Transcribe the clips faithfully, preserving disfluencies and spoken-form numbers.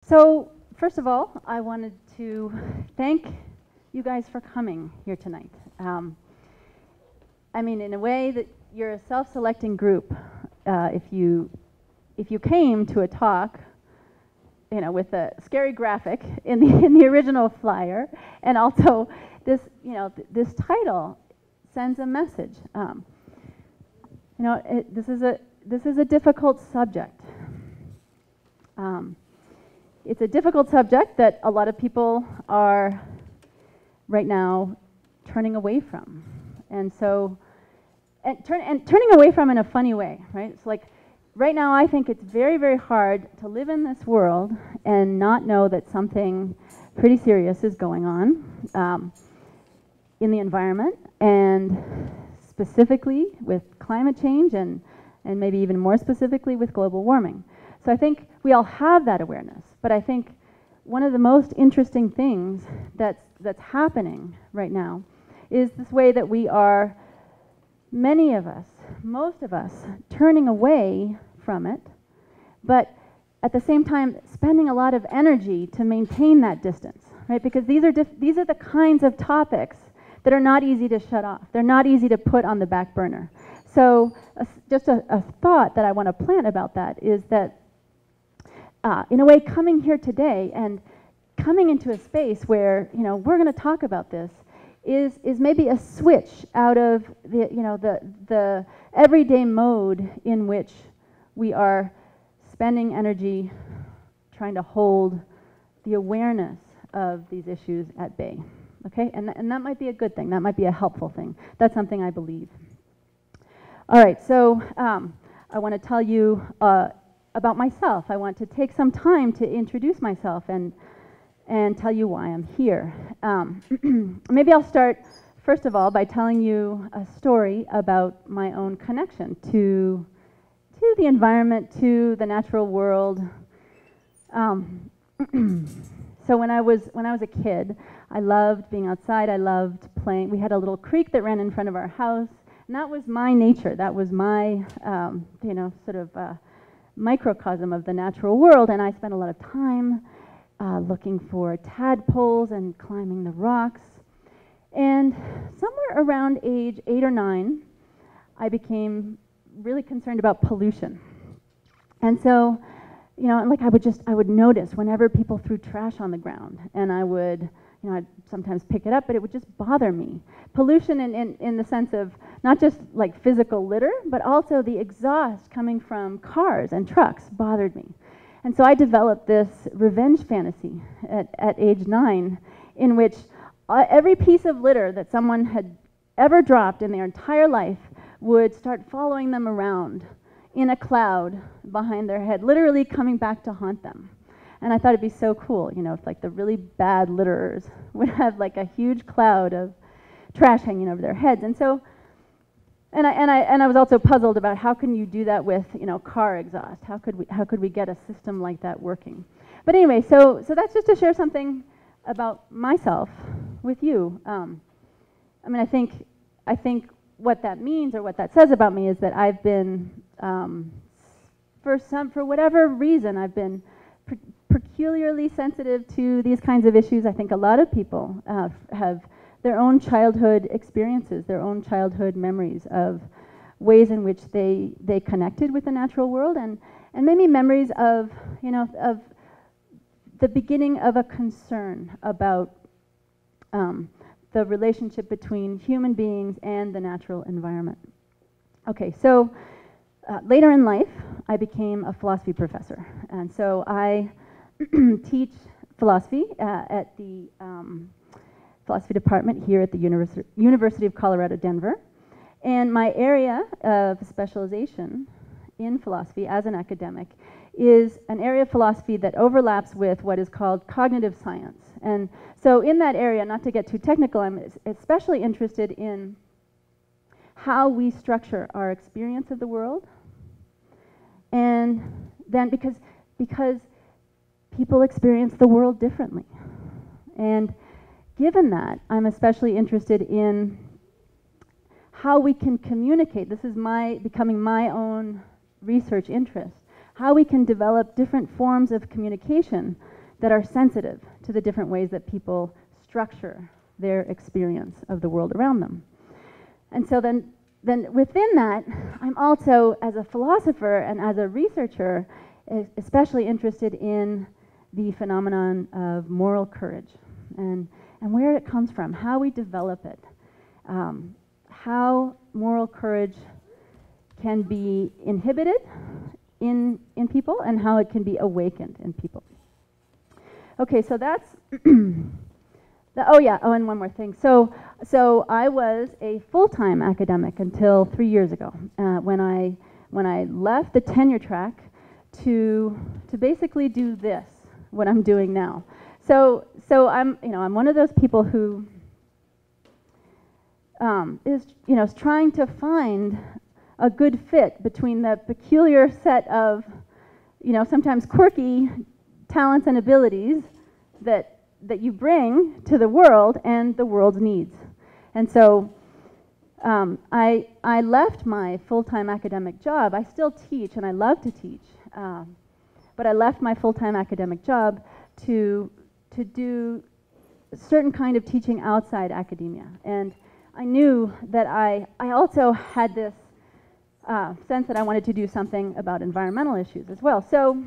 So, first of all, I wanted to thank you guys for coming here tonight. Um, I mean, in a way that you're a self-selecting group. Uh, if you if you came to a talk, you know, with a scary graphic in the in the original flyer, and also this, you know, th this title sends a message. Um, you know, it, this is a this is a difficult subject. Um, it's a difficult subject that a lot of people are right now turning away from, and so and turn and turning away from in a funny way, right? It's like right now I think it's very very hard to live in this world and not know that something pretty serious is going on um, in the environment, and specifically with climate change, and and maybe even more specifically with global warming. So I think we all have that awareness, but I think one of the most interesting things that's that's happening right now is this way that we are, many of us, most of us, turning away from it, but at the same time spending a lot of energy to maintain that distance, right? Because these are dif these are the kinds of topics that are not easy to shut off. They're not easy to put on the back burner. So uh, just a, a thought that I want to plant about that is that Uh, in a way, coming here today and coming into a space where, you know, we're going to talk about this is is maybe a switch out of the, you know, the the everyday mode in which we are spending energy trying to hold the awareness of these issues at bay. Okay, and th and that might be a good thing. That might be a helpful thing. That's something I believe. All right, so um, I want to tell you Uh, about myself. I want to take some time to introduce myself and and tell you why I'm here. Um, maybe I'll start first of all by telling you a story about my own connection to to the environment, to the natural world. Um, so when I was when I was a kid, I loved being outside. I loved playing. We had a little creek that ran in front of our house, and that was my nature. That was my um, you know sort of uh, microcosm of the natural world, and I spent a lot of time uh, looking for tadpoles and climbing the rocks. And somewhere around age eight or nine, I became really concerned about pollution. And so, you know, like I would just, I would notice whenever people threw trash on the ground, and I would, you know, I'd sometimes pick it up, but it would just bother me. Pollution in, in, in the sense of not just like physical litter, but also the exhaust coming from cars and trucks bothered me. And so I developed this revenge fantasy at, at age nine, in which uh, every piece of litter that someone had ever dropped in their entire life would start following them around in a cloud behind their head, literally coming back to haunt them. And I thought it'd be so cool, you know, if like the really bad litterers would have like a huge cloud of trash hanging over their heads. And so, and I and I and I was also puzzled about how can you do that with, you know, car exhaust? How could we how could we get a system like that working? But anyway, so so that's just to share something about myself with you. Um, I mean, I think I think what that means, or what that says about me, is that I've been um, for some for whatever reason I've been peculiarly sensitive to these kinds of issues. I think a lot of people uh, have their own childhood experiences, their own childhood memories of ways in which they they connected with the natural world, and and maybe memories of, you know, of the beginning of a concern about um, the relationship between human beings and the natural environment. Okay, so uh, later in life, I became a philosophy professor, and so I teach philosophy uh, at the um, philosophy department here at the Univers University of Colorado, Denver. And my area of specialization in philosophy as an academic is an area of philosophy that overlaps with what is called cognitive science. And so in that area, not to get too technical, I'm especially interested in how we structure our experience of the world. And then because, because people experience the world differently. And given that, I'm especially interested in how we can communicate. This is my becoming my own research interest. How we can develop different forms of communication that are sensitive to the different ways that people structure their experience of the world around them. And so then, then within that, I'm also, as a philosopher and as a researcher, especially interested in the phenomenon of moral courage and, and where it comes from, how we develop it, um, how moral courage can be inhibited in, in people and how it can be awakened in people. Okay, so that's, the, oh yeah, oh, and one more thing. So, so I was a full-time academic until three years ago, uh, when I, when I left the tenure track to, to basically do this, what I'm doing now. So, so I'm, you know, I'm one of those people who um, is, you know, is trying to find a good fit between the peculiar set of, you know, sometimes quirky talents and abilities that that you bring to the world and the world's needs. And so um, I, I left my full-time academic job. I still teach and I love to teach, um, but I left my full-time academic job to, to do a certain kind of teaching outside academia. And I knew that I, I also had this uh, sense that I wanted to do something about environmental issues as well. So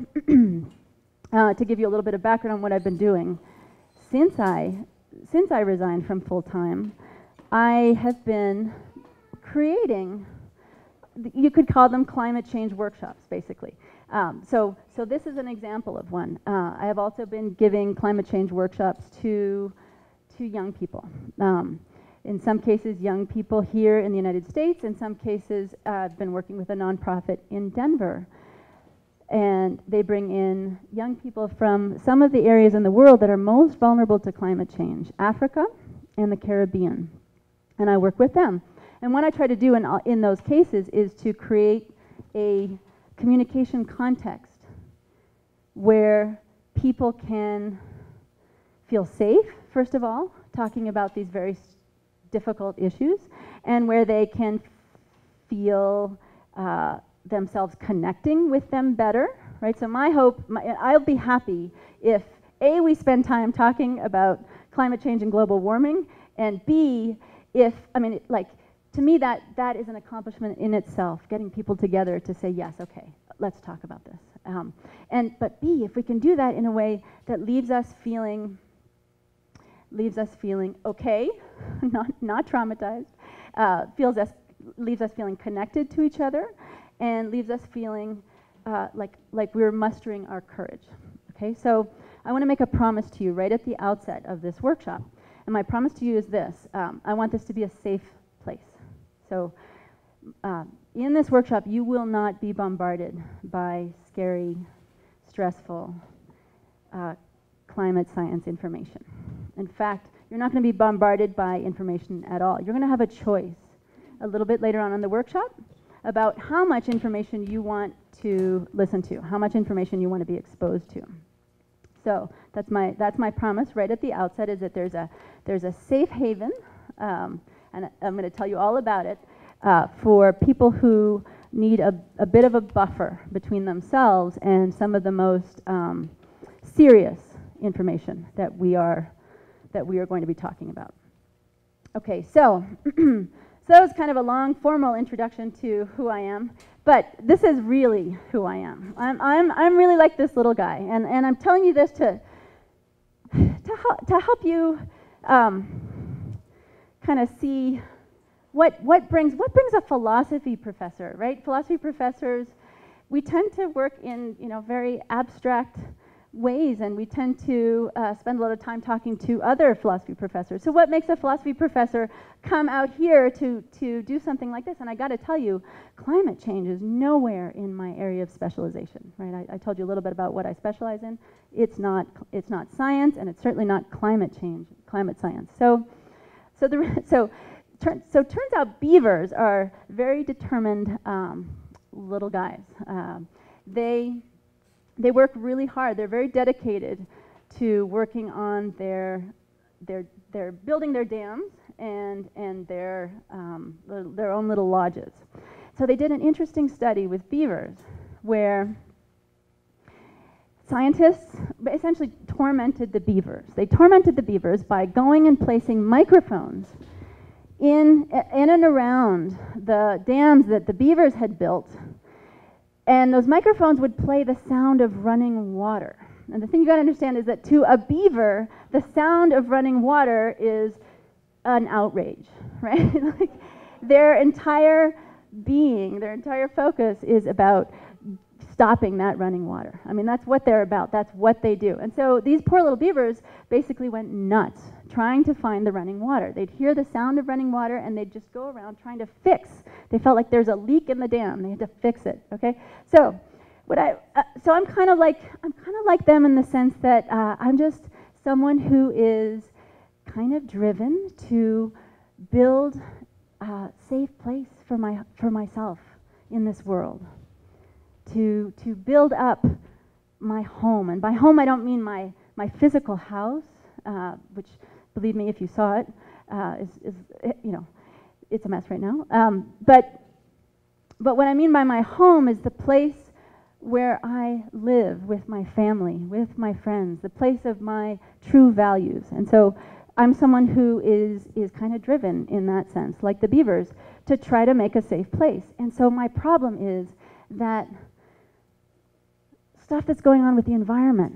uh, to give you a little bit of background on what I've been doing, Since I, since I resigned from full-time, I have been creating, you could call them climate change workshops, basically. Um, so, so this is an example of one. Uh, I have also been giving climate change workshops to, to young people. Um, in some cases, young people here in the United States. In some cases, uh, I've been working with a nonprofit in Denver. And they bring in young people from some of the areas in the world that are most vulnerable to climate change, Africa and the Caribbean. And I work with them. And what I try to do in, in those cases is to create a communication context where people can feel safe, first of all, talking about these very difficult issues, and where they can feel uh, themselves connecting with them better, right? So my hope, my, I'll be happy if A, we spend time talking about climate change and global warming, and B, if, I mean, it, like, to me that, that is an accomplishment in itself, getting people together to say, yes, okay, let's talk about this. Um, and, but B, if we can do that in a way that leaves us feeling, leaves us feeling okay, not, not traumatized, uh, feels us, leaves us feeling connected to each other, and leaves us feeling uh, like, like we're mustering our courage. Okay, so I want to make a promise to you right at the outset of this workshop. And my promise to you is this. Um, I want this to be a safe place. So uh, in this workshop, you will not be bombarded by scary, stressful uh, climate science information. In fact, you're not going to be bombarded by information at all. You're going to have a choice a little bit later on in the workshop about how much information you want to listen to, how much information you want to be exposed to. So that's my, that's my promise right at the outset, is that there's a, there's a safe haven, um, and I'm going to tell you all about it, uh, for people who need a, a bit of a buffer between themselves and some of the most um, serious information that we are, that we are going to be talking about. Okay, so So that was kind of a long, formal introduction to who I am, but this is really who I am. I'm, I'm, I'm really like this little guy, and, and I'm telling you this to, to, hel to help you um, kind of see what, what, brings, what brings a philosophy professor, right? Philosophy professors, we tend to work in, you know, very abstract ways, and we tend to uh, spend a lot of time talking to other philosophy professors. So what makes a philosophy professor come out here to, to do something like this? And I got to tell you, climate change is nowhere in my area of specialization, right? I, I told you a little bit about what I specialize in. It's not, it's not science, and it's certainly not climate change, climate science. So, so, the, so, turn, so turns out beavers are very determined um, little guys. Um, they They work really hard. They're very dedicated to working on their, their, their building their dams and, and their, um, their own little lodges. So they did an interesting study with beavers where scientists essentially tormented the beavers. They tormented the beavers by going and placing microphones in, in and around the dams that the beavers had built, and those microphones would play the sound of running water. And the thing you got to understand is that to a beaver, the sound of running water is an outrage, right? Like their entire being, their entire focus is about stopping that running water. I mean, that's what they're about. That's what they do. And so these poor little beavers basically went nuts trying to find the running water. They'd hear the sound of running water and they'd just go around trying to fix. They felt like there's a leak in the dam. They had to fix it, okay? So what I, uh, so I'm kind of like, I'm kind of like them in the sense that uh, I'm just someone who is kind of driven to build a safe place for my, for myself in this world. To, to build up my home. And by home, I don't mean my, my physical house, uh, which, believe me, if you saw it, uh, is, is, you know, it's a mess right now. Um, but, but what I mean by my home is the place where I live with my family, with my friends, the place of my true values. And so I'm someone who is, is kind of driven in that sense, like the beavers, to try to make a safe place. And so my problem is that stuff that's going on with the environment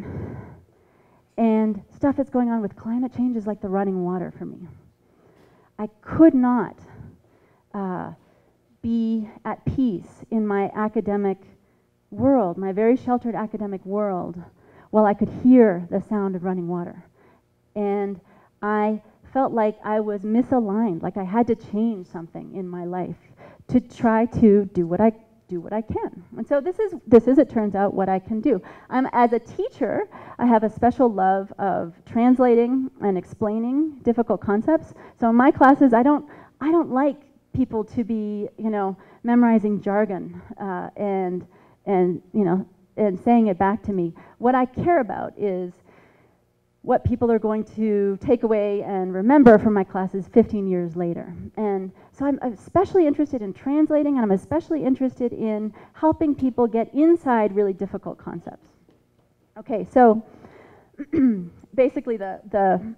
and stuff that's going on with climate change is like the running water for me. I could not uh, be at peace in my academic world, my very sheltered academic world, while I could hear the sound of running water. And I felt like I was misaligned, like I had to change something in my life to try to do what I do what I can. And so this is, this is, it turns out, what I can do. Um, as a teacher, I have a special love of translating and explaining difficult concepts. So in my classes, I don't, I don't like people to be, you know, memorizing jargon uh, and, and, you know, and saying it back to me. What I care about is what people are going to take away and remember from my classes fifteen years later. And so I'm especially interested in translating, and I'm especially interested in helping people get inside really difficult concepts. Okay, so basically the, the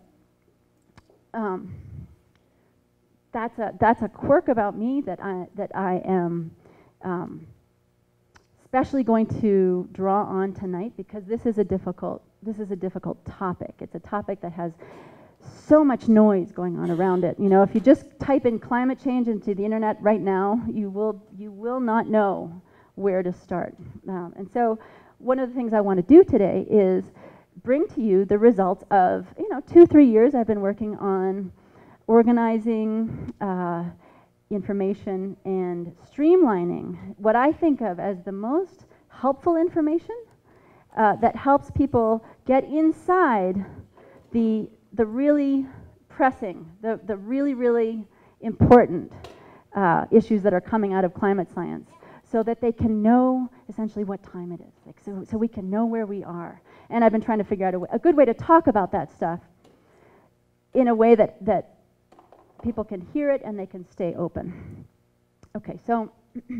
um, that's, a, that's a quirk about me that I, that I am um, especially going to draw on tonight, because this is a difficult This is a difficult topic. It's a topic that has so much noise going on around it. You know, if you just type in climate change into the internet right now, you will you will not know where to start. Um, and so, one of the things I want to do today is bring to you the results of you know two three years I've been working on organizing uh, information and streamlining what I think of as the most helpful information. Uh, that helps people get inside the, the really pressing, the, the really, really important uh, issues that are coming out of climate science, so that they can know essentially what time it is, like, so, so we can know where we are. And I've been trying to figure out a, way, a good way to talk about that stuff in a way that, that people can hear it and they can stay open. Okay, so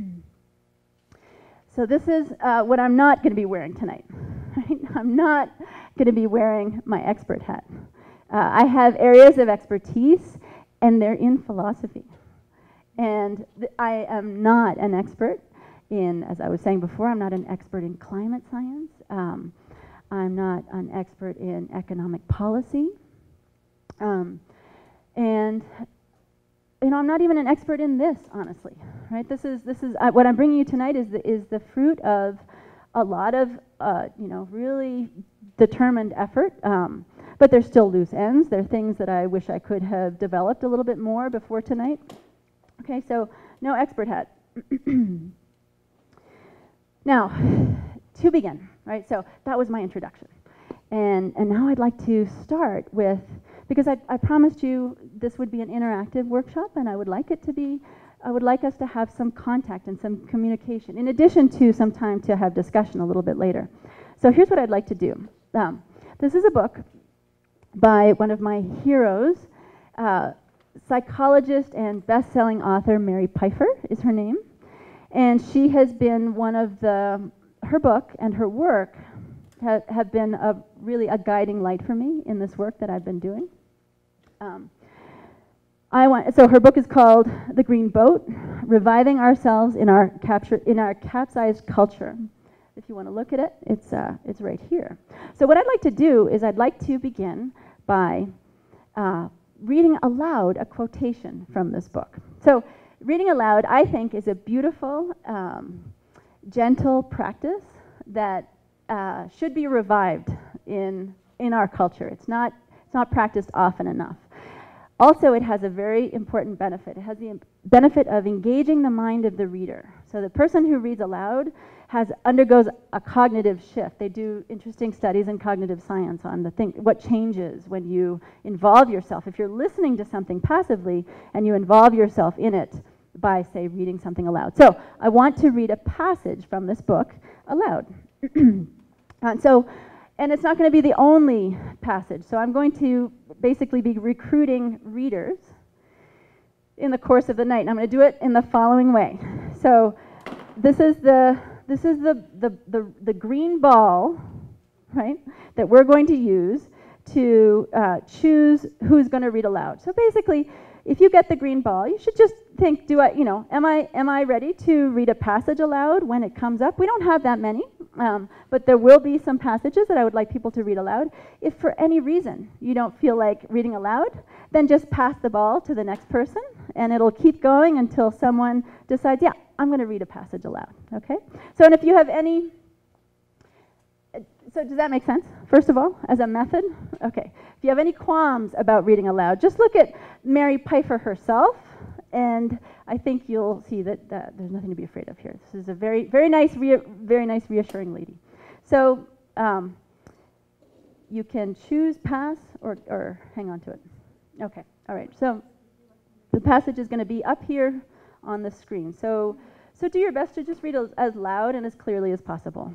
So this is uh, what I'm not going to be wearing tonight. Right? I'm not going to be wearing my expert hat. Uh, I have areas of expertise, and they're in philosophy. And th I am not an expert in, as I was saying before, I'm not an expert in climate science. Um, I'm not an expert in economic policy. Um, and you know, I'm not even an expert in this, honestly. Right? This is this is uh, what I'm bringing you tonight is the, is the fruit of a lot of uh, you know really determined effort. Um, but there's still loose ends. There are things that I wish I could have developed a little bit more before tonight. Okay, so no expert hat. Now, to begin, right? So that was my introduction, and and now I'd like to start with. Because I, I promised you this would be an interactive workshop, and I would like it to be, I would like us to have some contact and some communication, in addition to some time to have discussion a little bit later. So here's what I'd like to do. Um, this is a book by one of my heroes, uh, psychologist and best-selling author Mary Pfeiffer is her name. And she has been one of the, her book and her work ha have been a, really a guiding light for me in this work that I've been doing. Um, I want, so her book is called The Green Boat, Reviving Ourselves in Our, capture, in our Capsized Culture. If you want to look at it, it's, uh, it's right here. So what I'd like to do is I'd like to begin by uh, reading aloud a quotation from this book. So reading aloud, I think, is a beautiful, um, gentle practice that uh, should be revived in, in our culture. It's not, it's not practiced often enough. Also, it has a very important benefit. It has the benefit of engaging the mind of the reader. So the person who reads aloud has undergoes a cognitive shift. They do interesting studies in cognitive science on the thing, what changes when you involve yourself. If you're listening to something passively and you involve yourself in it by, say, reading something aloud. So I want to read a passage from this book aloud. And so, and it's not going to be the only passage. So I'm going to basically be recruiting readers in the course of the night. And I'm going to do it in the following way. So this is the this is the the the, the green ball, right, that we're going to use to uh, choose who's going to read aloud. So basically, if you get the green ball, you should just think, do I, you know, am I am I ready to read a passage aloud when it comes up? We don't have that many. Um, but there will be some passages that I would like people to read aloud. If for any reason you don't feel like reading aloud, then just pass the ball to the next person, and it'll keep going until someone decides, yeah, I'm going to read a passage aloud, okay? So, and if you have any, so does that make sense, first of all, as a method? Okay. If you have any qualms about reading aloud, just look at Mary Pfeiffer herself, and I think you'll see that, that there's nothing to be afraid of here. This is a very, very nice, rea very nice, reassuring lady. So um, you can choose pass or, or hang on to it. Okay, all right. So the passage is going to be up here on the screen. So, so do your best to just read as, as loud and as clearly as possible.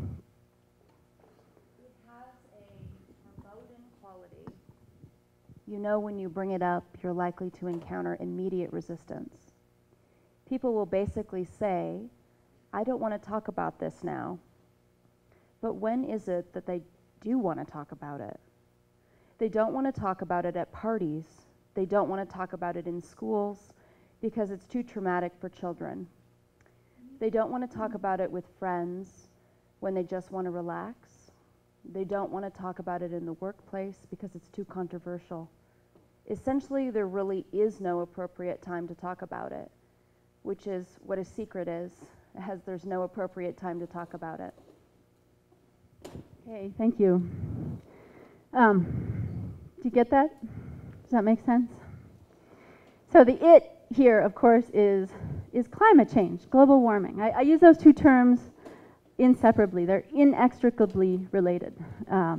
It has a verboten quality. You know, when you bring it up, you're likely to encounter immediate resistance. People will basically say, I don't want to talk about this now. But when is it that they do want to talk about it? They don't want to talk about it at parties. They don't want to talk about it in schools because it's too traumatic for children. They don't want to talk about it with friends when they just want to relax. They don't want to talk about it in the workplace because it's too controversial. Essentially, there really is no appropriate time to talk about it, which is what a secret is, as there's no appropriate time to talk about it. Okay, thank you. Um, do you get that? Does that make sense? So the it here, of course, is, is climate change, global warming. I, I use those two terms inseparably. They're inextricably related. Um,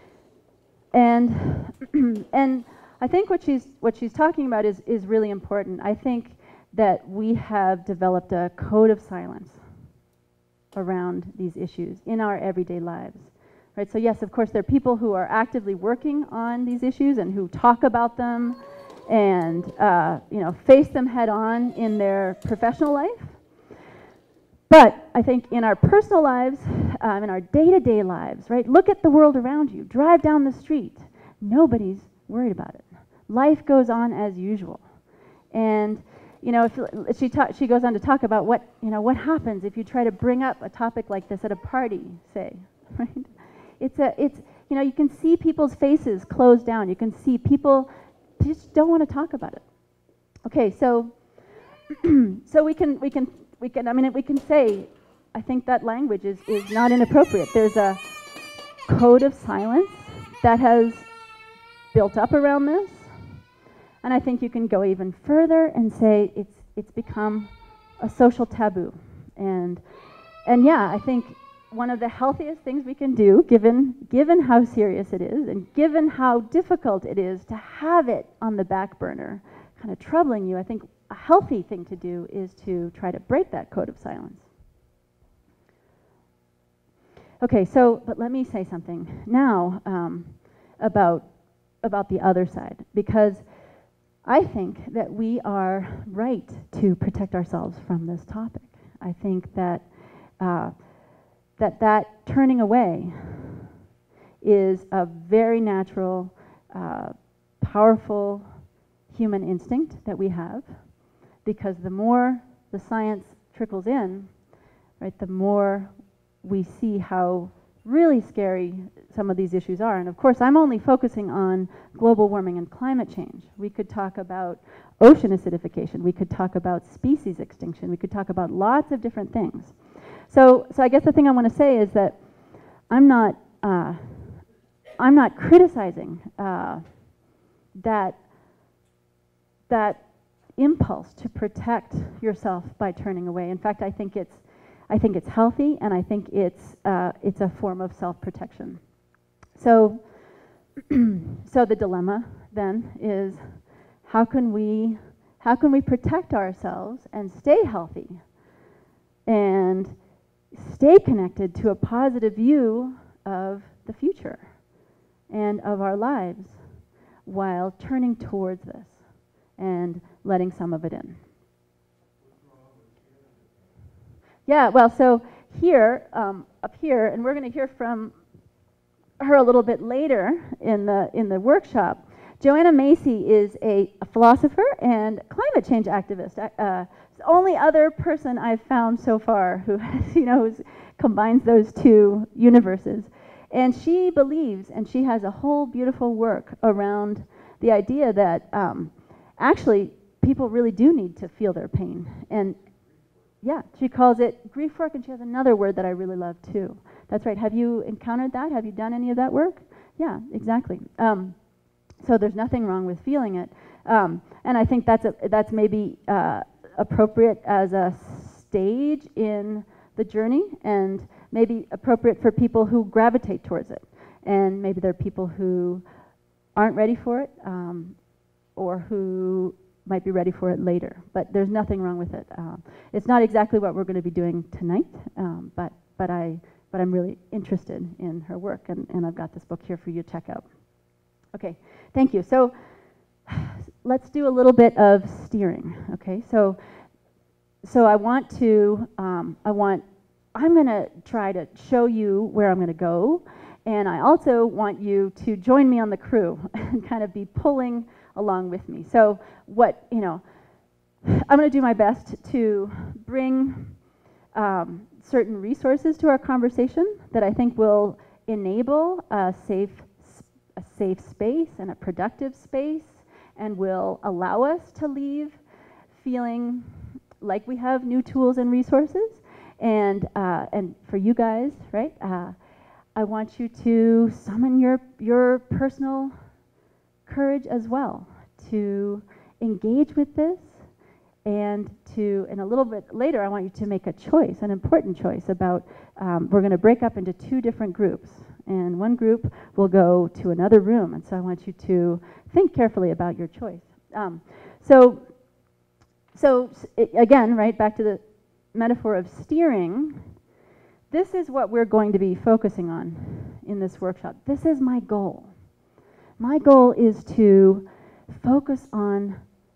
and, and I think what she's, what she's talking about is, is really important. I think that we have developed a code of silence around these issues in our everyday lives. Right? So yes, of course, there are people who are actively working on these issues and who talk about them and uh, you know, face them head on in their professional life. But I think in our personal lives, um, in our day-to-day lives, right? Look at the world around you. Drive down the street. Nobody's worried about it. Life goes on as usual. And you know, if she ta she goes on to talk about what you know what happens if you try to bring up a topic like this at a party, say, right? It's a it's you know you can see people's faces close down. You can see people just don't want to talk about it. Okay, so so we can we can we can I mean we can say I think that language is is not inappropriate. There's a code of silence that has built up around this. And I think you can go even further and say it's it's become a social taboo. And and yeah, I think one of the healthiest things we can do, given given how serious it is and given how difficult it is to have it on the back burner, kind of troubling you, I think a healthy thing to do is to try to break that code of silence. Okay, so but let me say something now um, about about the other side, because I think that we are right to protect ourselves from this topic. I think that uh, that that turning away is a very natural, uh, powerful human instinct that we have, because the more the science trickles in, right, the more we see how really scary some of these issues are. And of course, I'm only focusing on global warming and climate change. We could talk about ocean acidification. We could talk about species extinction. We could talk about lots of different things. So, so I guess the thing I want to say is that I'm not, uh, I'm not criticizing uh, that, that impulse to protect yourself by turning away. In fact, I think it's I think it's healthy, and I think it's uh, it's a form of self-protection. So, so the dilemma then is, how can we how can we protect ourselves and stay healthy, and stay connected to a positive view of the future and of our lives, while turning towards this and letting some of it in. Yeah, well, so here, um, up here, and we're going to hear from her a little bit later in the in the workshop. Joanna Macy is a, a philosopher and climate change activist. Uh, it's the only other person I've found so far who has, you know, who's, combines those two universes. And she believes, and she has a whole beautiful work around the idea that um, actually people really do need to feel their pain. And yeah, she calls it grief work, and she has another word that I really love too. That's right. Have you encountered that? Have you done any of that work? Yeah, exactly. Um, so there's nothing wrong with feeling it, um, and I think that's a, that's maybe uh, appropriate as a stage in the journey, and maybe appropriate for people who gravitate towards it, and maybe there are people who aren't ready for it, um, or who might be ready for it later, but there's nothing wrong with it. Um, it's not exactly what we're going to be doing tonight, um, but but I but I'm really interested in her work, and, and I've got this book here for you to check out. Okay, thank you. So let's do a little bit of steering. Okay, so so I want to um, I want I'm going to try to show you where I'm going to go, and I also want you to join me on the crew and kind of be pulling along with me. So what, you know, I'm going to do my best to bring um, certain resources to our conversation that I think will enable a safe, a safe space and a productive space, and will allow us to leave feeling like we have new tools and resources. And uh, and for you guys, right, uh, I want you to summon your your personal courage as well to engage with this, and to, and a little bit later, I want you to make a choice, an important choice about, um, we're going to break up into two different groups, and one group will go to another room, and so I want you to think carefully about your choice. Um, so, so it, again, right, back to the metaphor of steering, this is what we're going to be focusing on in this workshop. This is my goal. My goal is to focus on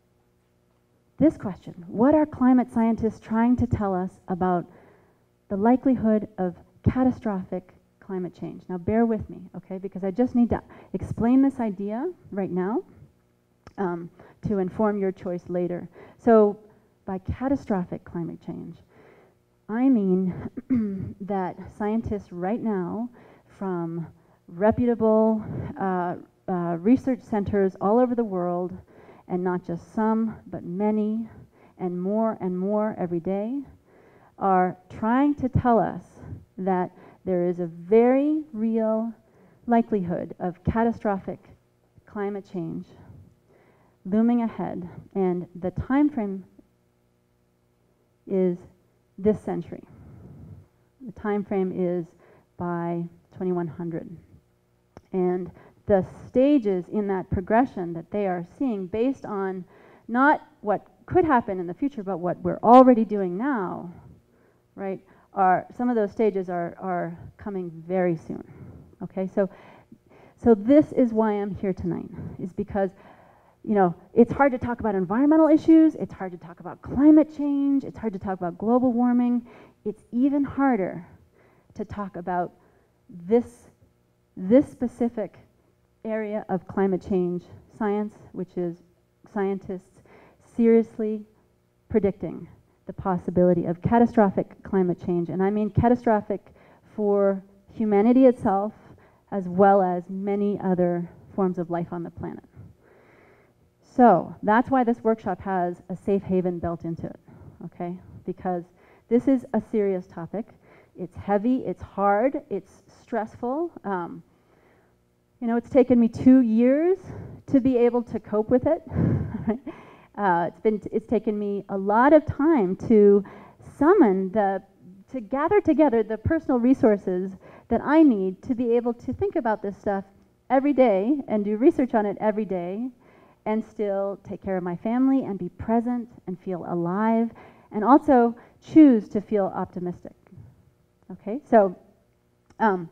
this question: what are climate scientists trying to tell us about the likelihood of catastrophic climate change? Now bear with me, okay, because I just need to explain this idea right now um, to inform your choice later. So by catastrophic climate change, I mean that scientists right now from reputable uh, uh, research centers all over the world, and not just some, but many, and more and more every day, are trying to tell us that there is a very real likelihood of catastrophic climate change looming ahead, and the time frame is this century. The time frame is by twenty-one hundred. And the stages in that progression that they are seeing, based on not what could happen in the future, but what we're already doing now, right, are, some of those stages are, are coming very soon. Okay, so, so this is why I'm here tonight, is because, you know, it's hard to talk about environmental issues, it's hard to talk about climate change, it's hard to talk about global warming, it's even harder to talk about this this specific area of climate change science, which is scientists seriously predicting the possibility of catastrophic climate change. And I mean catastrophic for humanity itself, as well as many other forms of life on the planet. So that's why this workshop has a safe haven built into it, okay? Because this is a serious topic. It's heavy, it's hard, it's stressful. Um, you know, it's taken me two years to be able to cope with it. uh, it's been, it's taken me a lot of time to summon the, to gather together the personal resources that I need to be able to think about this stuff every day and do research on it every day and still take care of my family and be present and feel alive and also choose to feel optimistic. Okay, so um,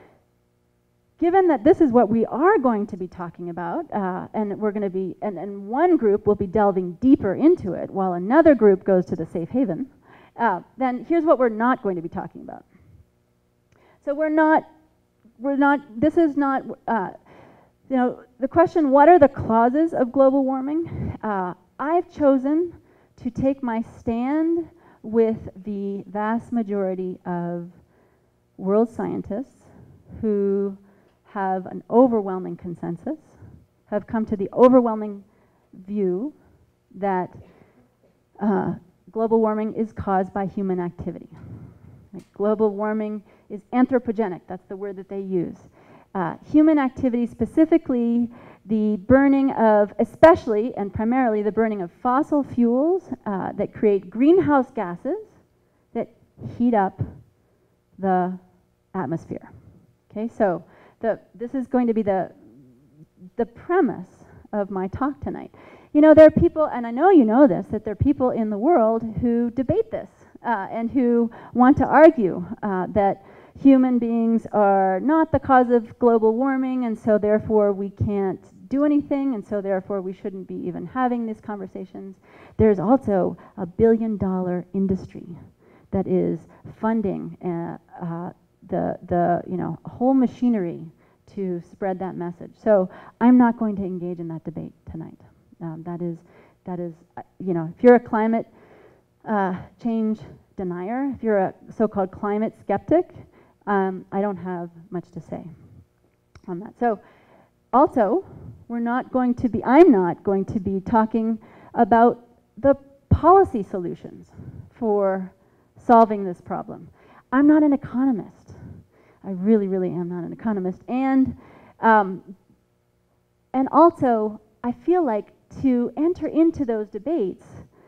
given that this is what we are going to be talking about, uh, and we're going to be, and, and one group will be delving deeper into it while another group goes to the safe haven, uh, then here's what we're not going to be talking about. So we're not, we're not, this is not, uh, you know, the question, what are the causes of global warming? Uh, I've chosen to take my stand with the vast majority of world scientists who have an overwhelming consensus, have come to the overwhelming view that uh, global warming is caused by human activity. Like global warming is anthropogenic, that's the word that they use. Uh, human activity, specifically the burning of, especially and primarily the burning of fossil fuels uh, that create greenhouse gases that heat up the atmosphere. Okay, so the, this is going to be the, the premise of my talk tonight. You know, there are people, and I know you know this, that there are people in the world who debate this uh, and who want to argue uh, that human beings are not the cause of global warming, and so therefore we can't do anything, and so therefore we shouldn't be even having these conversations. There's also a billion dollar industry that is funding uh, uh, the, the you know, whole machinery to spread that message. So I'm not going to engage in that debate tonight. Um, that is, that is uh, you know, if you're a climate uh, change denier, if you're a so-called climate skeptic, Um, I don't have much to say on that. So also, we're not going to be, I'm not going to be talking about the policy solutions for solving this problem. I'm not an economist. I really, really am not an economist. And, um, and also, I feel like to enter into those debates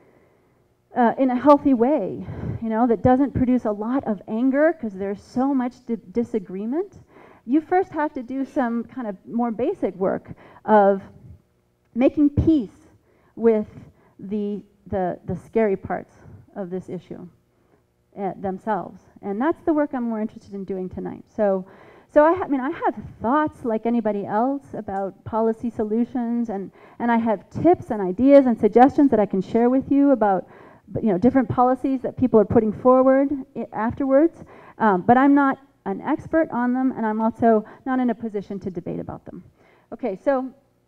Uh, in a healthy way, you know, that doesn't produce a lot of anger because there's so much di disagreement. You first have to do some kind of more basic work of making peace with the, the, the scary parts of this issue uh, themselves. And that's the work I'm more interested in doing tonight. So, so I, ha I mean, I have thoughts like anybody else about policy solutions, and, and I have tips and ideas and suggestions that I can share with you about But, you know, different policies that people are putting forward I afterwards, um, but I'm not an expert on them, and I'm also not in a position to debate about them. Okay, so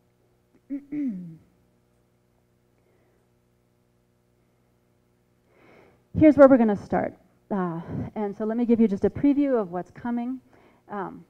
here's where we're going to start. Uh, and so let me give you just a preview of what's coming. Um,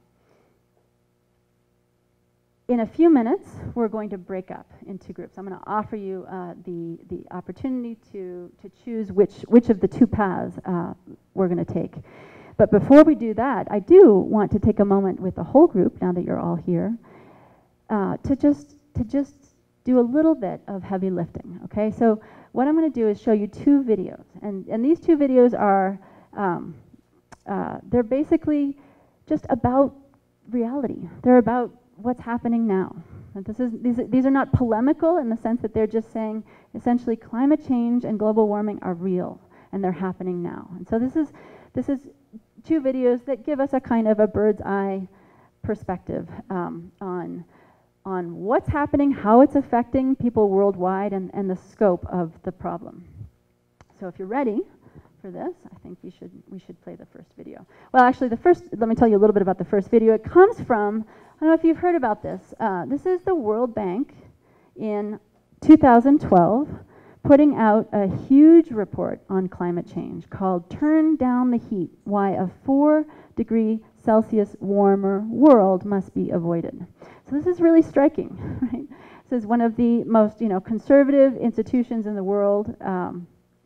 In a few minutes, we're going to break up into groups. I'm going to offer you uh, the, the opportunity to, to choose which, which of the two paths uh, we're going to take. But before we do that, I do want to take a moment with the whole group, now that you're all here, uh, to, just, to just do a little bit of heavy lifting, okay? So what I'm going to do is show you two videos. And, and these two videos are, um, uh, they're basically just about reality. They're about what's happening now. And this is, these, these are not polemical in the sense that they're just saying essentially climate change and global warming are real and they're happening now. And so this is, this is two videos that give us a kind of a bird's eye perspective um, on, on what's happening, how it's affecting people worldwide, and, and the scope of the problem. So if you're ready, for this. I think we should we should play the first video. Well, actually, the first. Let me tell you a little bit about the first video. It comes from. I don't know if you've heard about this. Uh, this is the World Bank in two thousand twelve putting out a huge report on climate change called "Turn Down the Heat: Why a Four Degree Celsius Warmer World Must Be Avoided." So this is really striking, right? This is one of the most, you know, conservative institutions in the world. Um,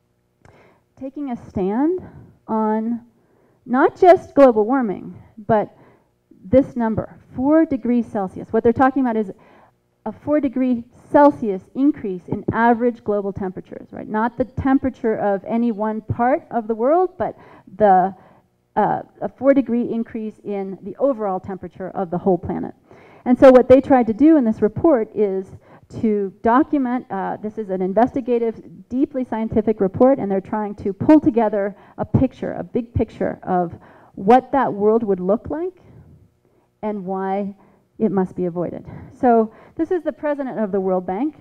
taking a stand on not just global warming, but this number, four degrees Celsius. What they're talking about is a four degree Celsius increase in average global temperatures, right? Not the temperature of any one part of the world, but the uh, a four degree increase in the overall temperature of the whole planet. And so what they tried to do in this report is to document, uh, this is an investigative, deeply scientific report, and they're trying to pull together a picture, a big picture of what that world would look like and why it must be avoided. So this is the president of the World Bank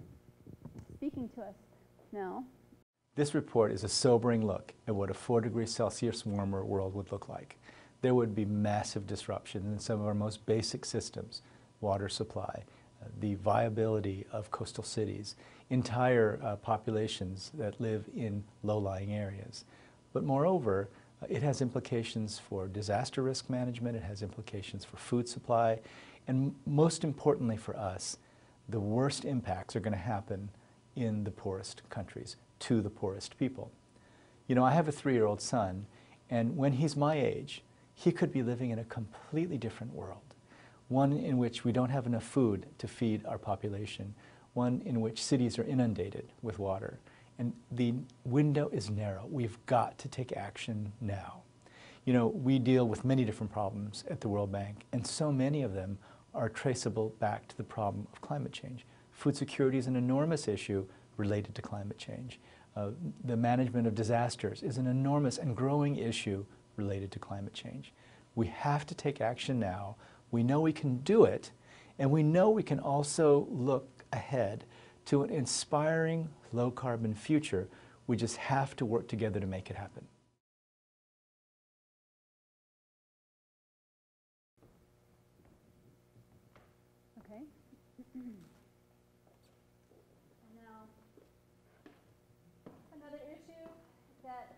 speaking to us now. This report is a sobering look at what a four degrees Celsius warmer world would look like. There would be massive disruption in some of our most basic systems, water supply, uh, the viability of coastal cities, entire uh, populations that live in low-lying areas. But moreover, uh, it has implications for disaster risk management, it has implications for food supply, and most importantly for us, the worst impacts are going to happen in the poorest countries, to the poorest people. You know, I have a three-year-old son, and when he's my age, he could be living in a completely different world. One in which we don't have enough food to feed our population, one in which cities are inundated with water. And the window is narrow. We've got to take action now. You know, we deal with many different problems at the World Bank, and so many of them are traceable back to the problem of climate change. Food security is an enormous issue related to climate change. Uh, the management of disasters is an enormous and growing issue related to climate change. We have to take action now. We know we can do it, and we know we can also look ahead to an inspiring low-carbon future. We just have to work together to make it happen. Okay. Now, another issue that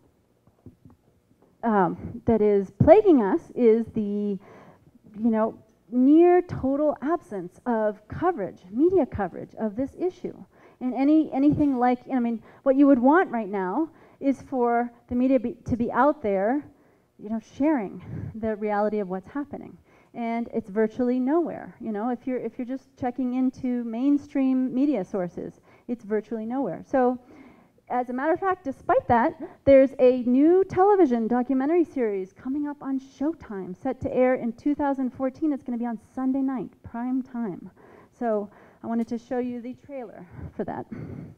um, that is plaguing us is the, you know, near total absence of coverage, media coverage of this issue. And any anything like, I mean, what you would want right now is for the media be, to be out there, you know, sharing the reality of what's happening. And it's virtually nowhere. You know, if you're if you're just checking into mainstream media sources, it's virtually nowhere. So, as a matter of fact, despite that, there's a new television documentary series coming up on Showtime, set to air in two thousand fourteen. It's going to be on Sunday night, prime time. So I wanted to show you the trailer for that.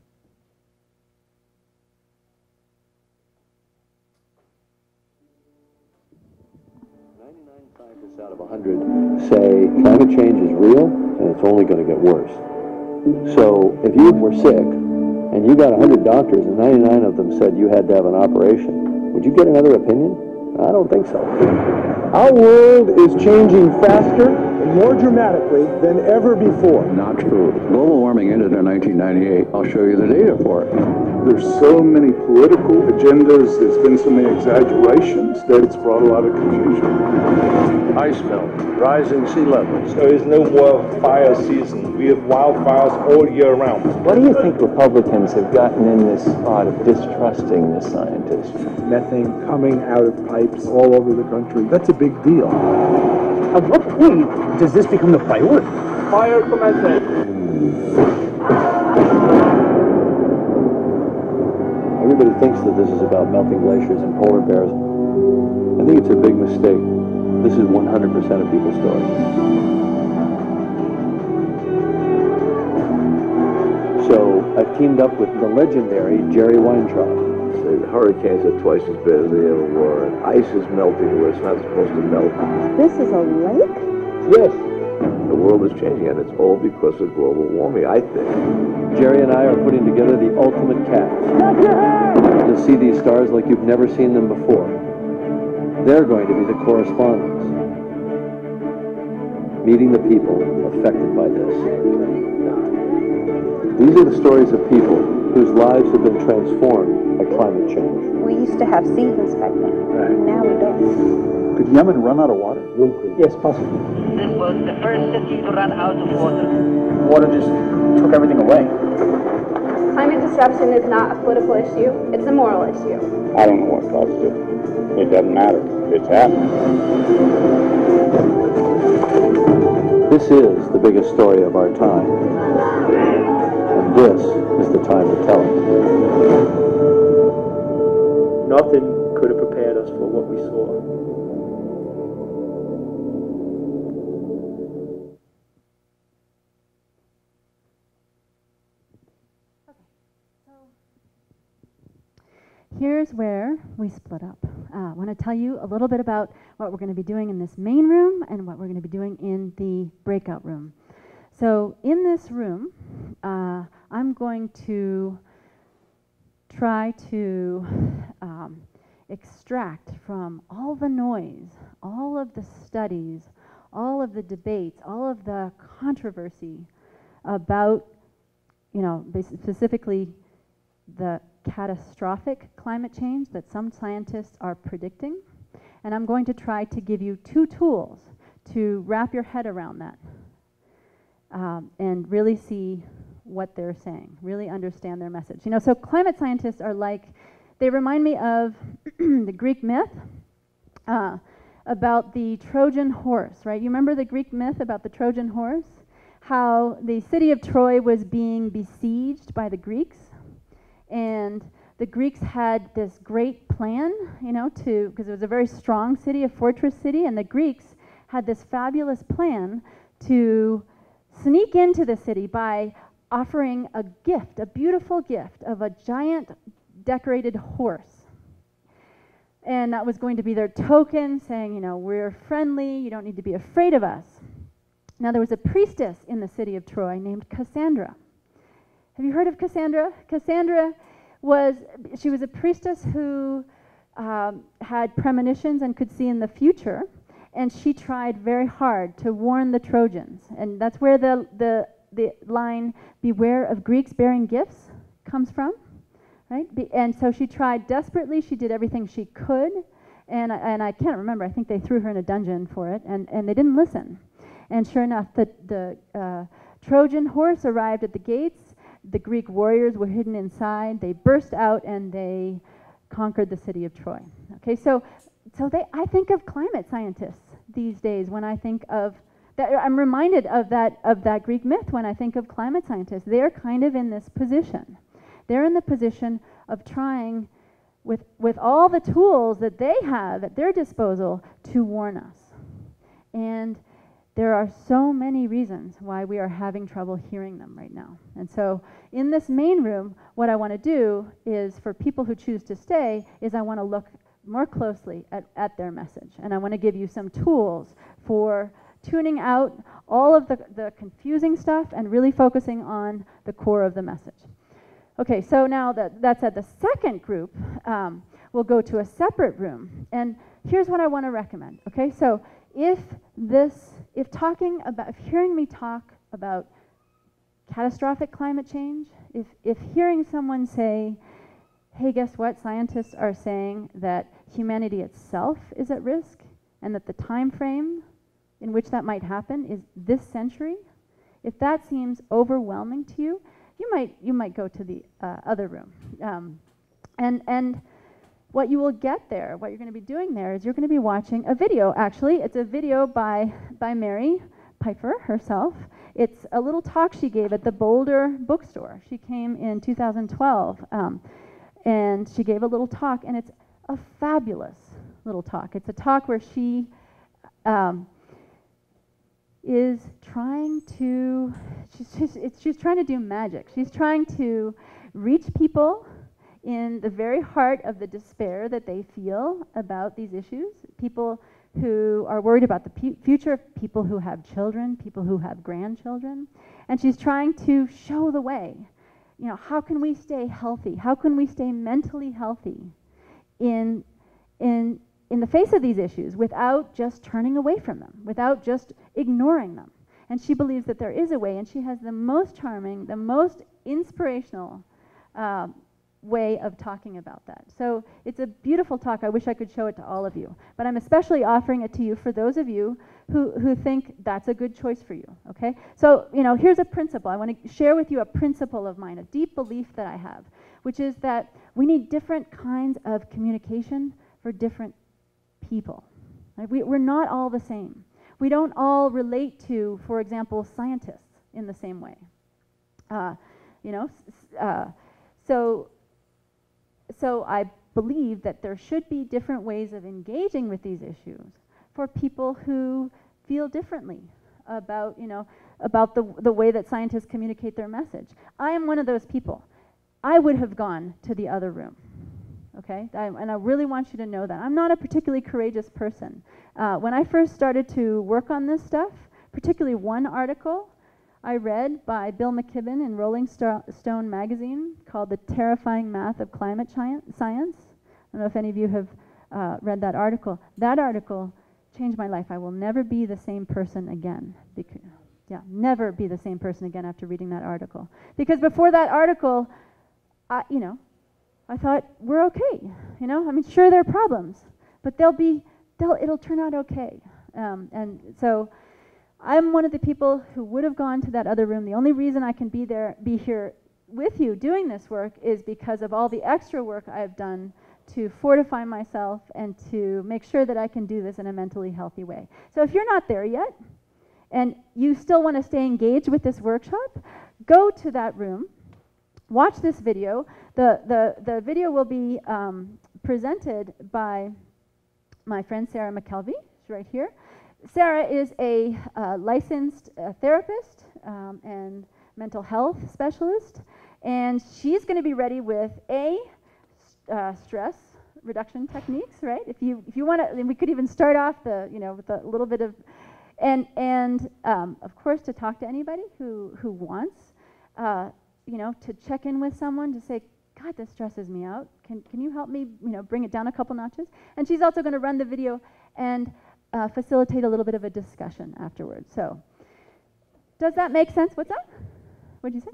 ninety-nine scientists out of one hundred say climate change is real and it's only going to get worse. So if you were sick and you got one hundred doctors and ninety-nine of them said you had to have an operation, would you get another opinion? I don't think so. Our world is changing faster and more dramatically than ever before. Not true. Global warming ended in nineteen ninety-eight. I'll show you the data for it. There's so many political agendas, there's been so many exaggerations that it's brought a lot of confusion. Ice melt, rising sea levels. There is no more fire season. We have wildfires all year round. Why do you think Republicans have gotten in this spot of distrusting the scientists? Methane coming out of pipes all over the country. That's a big deal. At what point does this become the priority? Fire commencing. Everybody thinks that this is about melting glaciers and polar bears. I think it's a big mistake. This is one hundred percent of people's story. So I've teamed up with the legendary Jerry Weintraub. The hurricanes are twice as bad as they ever were. And ice is melting where it's not supposed to melt. This is a lake? Yes. The world is changing, and it's all because of global warming, I think. Jerry and I are putting together the ultimate cast. You'll see these stars like you've never seen them before. They're going to be the correspondents, meeting the people affected by this. These are the stories of people whose lives have been transformed by climate change. We used to have seasons back then. Right. Now we don't. Could Yemen run out of water? Yes, possibly. This was the first city to run out of water. Water just took everything away. Climate disruption is not a political issue, it's a moral issue. I don't know what caused it. It doesn't matter. It's happening. This is the biggest story of our time. And this is the time to tell it. Nothing could have prepared us for what we saw. Here's where we split up. Uh, I want to tell you a little bit about what we're going to be doing in this main room and what we're going to be doing in the breakout room. So in this room, uh, I'm going to try to um, extract from all the noise, all of the studies, all of the debates, all of the controversy about, you know, specifically the catastrophic climate change that some scientists are predicting. And I'm going to try to give you two tools to wrap your head around that um, and really see what they're saying, really understand their message. You know, so climate scientists are like, they remind me of the Greek myth uh, about the Trojan horse, right? You remember the Greek myth about the Trojan horse? How the city of Troy was being besieged by the Greeks, and the Greeks had this great plan, you know, to, because it was a very strong city, a fortress city, and the Greeks had this fabulous plan to sneak into the city by offering a gift, a beautiful gift of a giant decorated horse. And that was going to be their token saying, you know, we're friendly, you don't need to be afraid of us. Now there was a priestess in the city of Troy named Cassandra. Have you heard of Cassandra? Cassandra was, she was a priestess who um, had premonitions and could see in the future, and she tried very hard to warn the Trojans. And that's where the, the, the line, beware of Greeks bearing gifts, comes from, right? Be, and so she tried desperately, she did everything she could, and, and I can't remember, I think they threw her in a dungeon for it, and, and they didn't listen. And sure enough, the, the uh, Trojan horse arrived at the gates. The Greek warriors were hidden inside. They burst out and they conquered the city of Troy. Okay, so so they, I think of climate scientists these days when I think of that. I'm reminded of that of that Greek myth when I think of climate scientists. They're kind of in this position. They're in the position of trying, with with all the tools that they have at their disposal, to warn us. And there are so many reasons why we are having trouble hearing them right now. And so in this main room, what I want to do is, for people who choose to stay, is I want to look more closely at, at their message. And I want to give you some tools for tuning out all of the, the confusing stuff and really focusing on the core of the message. Okay, so now that that's at the second group, um, we'll go to a separate room. And here's what I want to recommend. Okay, so if this, if talking about, if hearing me talk about catastrophic climate change, if, if hearing someone say, hey, guess what, scientists are saying that humanity itself is at risk, and that the time frame in which that might happen is this century, if that seems overwhelming to you, you might, you might go to the uh, other room. Um, and, and what you will get there, what you're going to be doing there, is you're going to be watching a video. Actually, it's a video by, by Mary Piper herself. It's a little talk she gave at the Boulder bookstore. She came in two thousand twelve, um, and she gave a little talk, and it's a fabulous little talk. It's a talk where she um, is trying to, she's, she's, it's, she's trying to do magic. She's trying to reach people in the very heart of the despair that they feel about these issues, people who are worried about the pu- future of people who have children, people who have grandchildren. And she's trying to show the way. You know, how can we stay healthy? How can we stay mentally healthy in, in, in the face of these issues without just turning away from them, without just ignoring them? And she believes that there is a way, and she has the most charming, the most inspirational uh, way of talking about that. So it's a beautiful talk. I wish I could show it to all of you. But I'm especially offering it to you for those of you who, who think that's a good choice for you, okay? So, you know, here's a principle. I want to share with you a principle of mine, a deep belief that I have, which is that we need different kinds of communication for different people. Right? We, we're not all the same. We don't all relate to, for example, scientists in the same way. Uh, you know, uh, so So I believe that there should be different ways of engaging with these issues for people who feel differently about, you know, about the, the way that scientists communicate their message. I am one of those people. I would have gone to the other room, okay? I, and I really want you to know that. I'm not a particularly courageous person. Uh, when I first started to work on this stuff, particularly one article I read by Bill McKibben in Rolling Sto- Stone magazine called The Terrifying Math of Climate Science. I don't know if any of you have uh, read that article. That article changed my life. I will never be the same person again. Because, yeah, never be the same person again after reading that article. Because before that article, I, you know, I thought, we're okay. You know, I mean, sure, there are problems, but they'll be, they'll, it'll turn out okay. Um, and so I'm one of the people who would have gone to that other room. The only reason I can be there, be here with you doing this work is because of all the extra work I've done to fortify myself and to make sure that I can do this in a mentally healthy way. So if you're not there yet, and you still want to stay engaged with this workshop, go to that room, watch this video. The, the, the video will be um, presented by my friend Sarah McKelvey. She's right here. Sarah is a uh, licensed uh, therapist um, and mental health specialist, and she's going to be ready with a uh, stress reduction techniques, right? If you if you want to, we could even start off the you know with a little bit of, and and um, of course to talk to anybody who who wants, uh, you know, to check in with someone to say, God, this stresses me out. Can can you help me, you know, bring it down a couple notches? And she's also going to run the video and Uh, facilitate a little bit of a discussion afterwards. So, does that make sense? What's that? What did you say?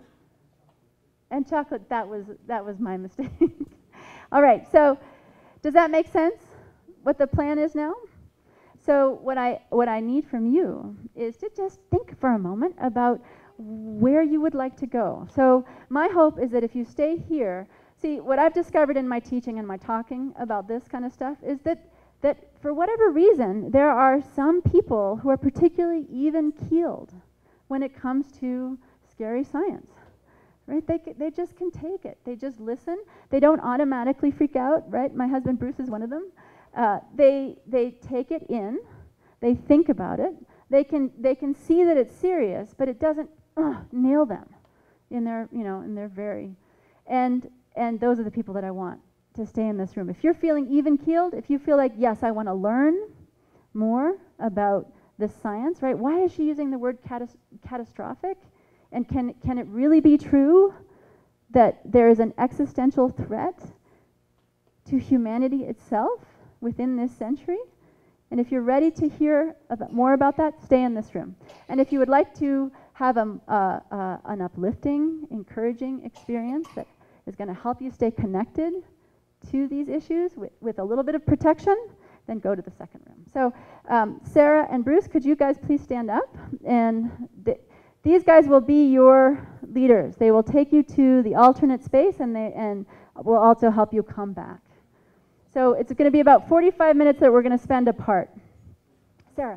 And chocolate. That was that was my mistake. All right. So, does that make sense? What the plan is now? So, what I what I need from you is to just think for a moment about where you would like to go. So, my hope is that if you stay here, see what I've discovered in my teaching and my talking about this kind of stuff is that. that for whatever reason, there are some people who are particularly even-keeled when it comes to scary science, right? They, they just can take it. They just listen. They don't automatically freak out, right? My husband Bruce is one of them. Uh, they, they take it in. They think about it. They can, they can see that it's serious, but it doesn't uh, nail them in their, you know, in their very, and, and those are the people that I want to stay in this room. If you're feeling even-keeled, if you feel like, yes, I want to learn more about this science, right? Why is she using the word catas catastrophic? And can, can it really be true that there is an existential threat to humanity itself within this century? And if you're ready to hear about more about that, stay in this room. And if you would like to have a, uh, uh, an uplifting, encouraging experience that is going to help you stay connected to these issues with, with a little bit of protection, then go to the second room. So um, Sarah and Bruce, could you guys please stand up? And th these guys will be your leaders. They will take you to the alternate space, and they and will also help you come back. So it's going to be about forty-five minutes that we're going to spend apart. Sarah.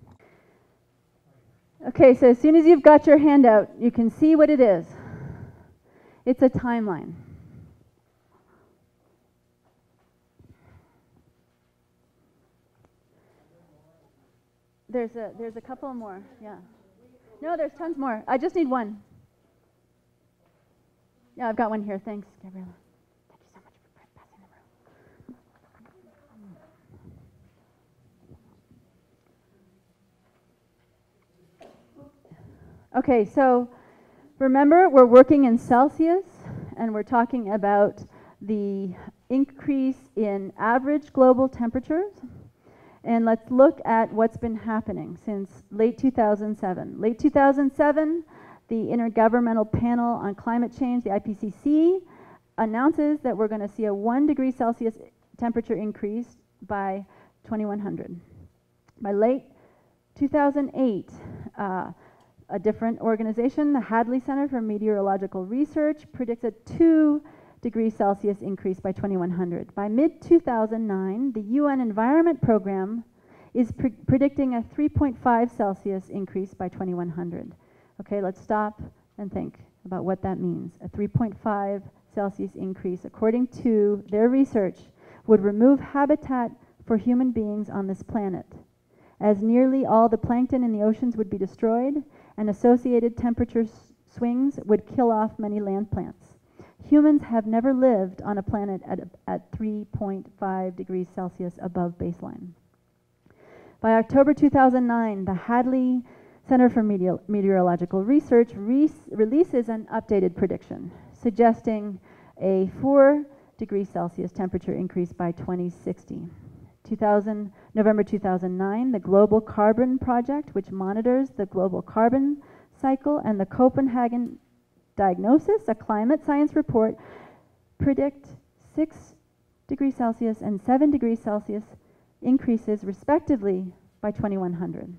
Okay, so as soon as you've got your hand out, you can see what it is. It's a timeline. There's a there's a couple more, yeah. No, there's tons more. I just need one. Yeah, I've got one here. Thanks, Gabriella. Thank you so much for passing the room. Okay, so remember, we're working in Celsius, and we're talking about the increase in average global temperatures. And let's look at what's been happening since late two thousand seven. Late two thousand seven, the Intergovernmental Panel on Climate Change, the I P C C, announces that we're going to see a one degree Celsius temperature increase by twenty-one hundred. By late two thousand eight, uh, a different organization, the Hadley Center for Meteorological Research, predicts a two degree Celsius increase by twenty-one hundred. By mid two thousand nine, the U N Environment Program is pre predicting a three point five Celsius increase by twenty-one hundred. Okay, let's stop and think about what that means. A three point five Celsius increase, according to their research, would remove habitat for human beings on this planet, as nearly all the plankton in the oceans would be destroyed, and associated temperature swings would kill off many land plants. Humans have never lived on a planet at, at three point five degrees Celsius above baseline. By October two thousand nine, the Hadley Center for Meteor Meteorological Research re releases an updated prediction, suggesting a four degree Celsius temperature increase by twenty sixty. two thousand, November two thousand nine, the Global Carbon Project, which monitors the global carbon cycle, and the Copenhagen Diagnosis, a climate science report, predict six degrees Celsius and seven degrees Celsius increases, respectively, by twenty-one hundred.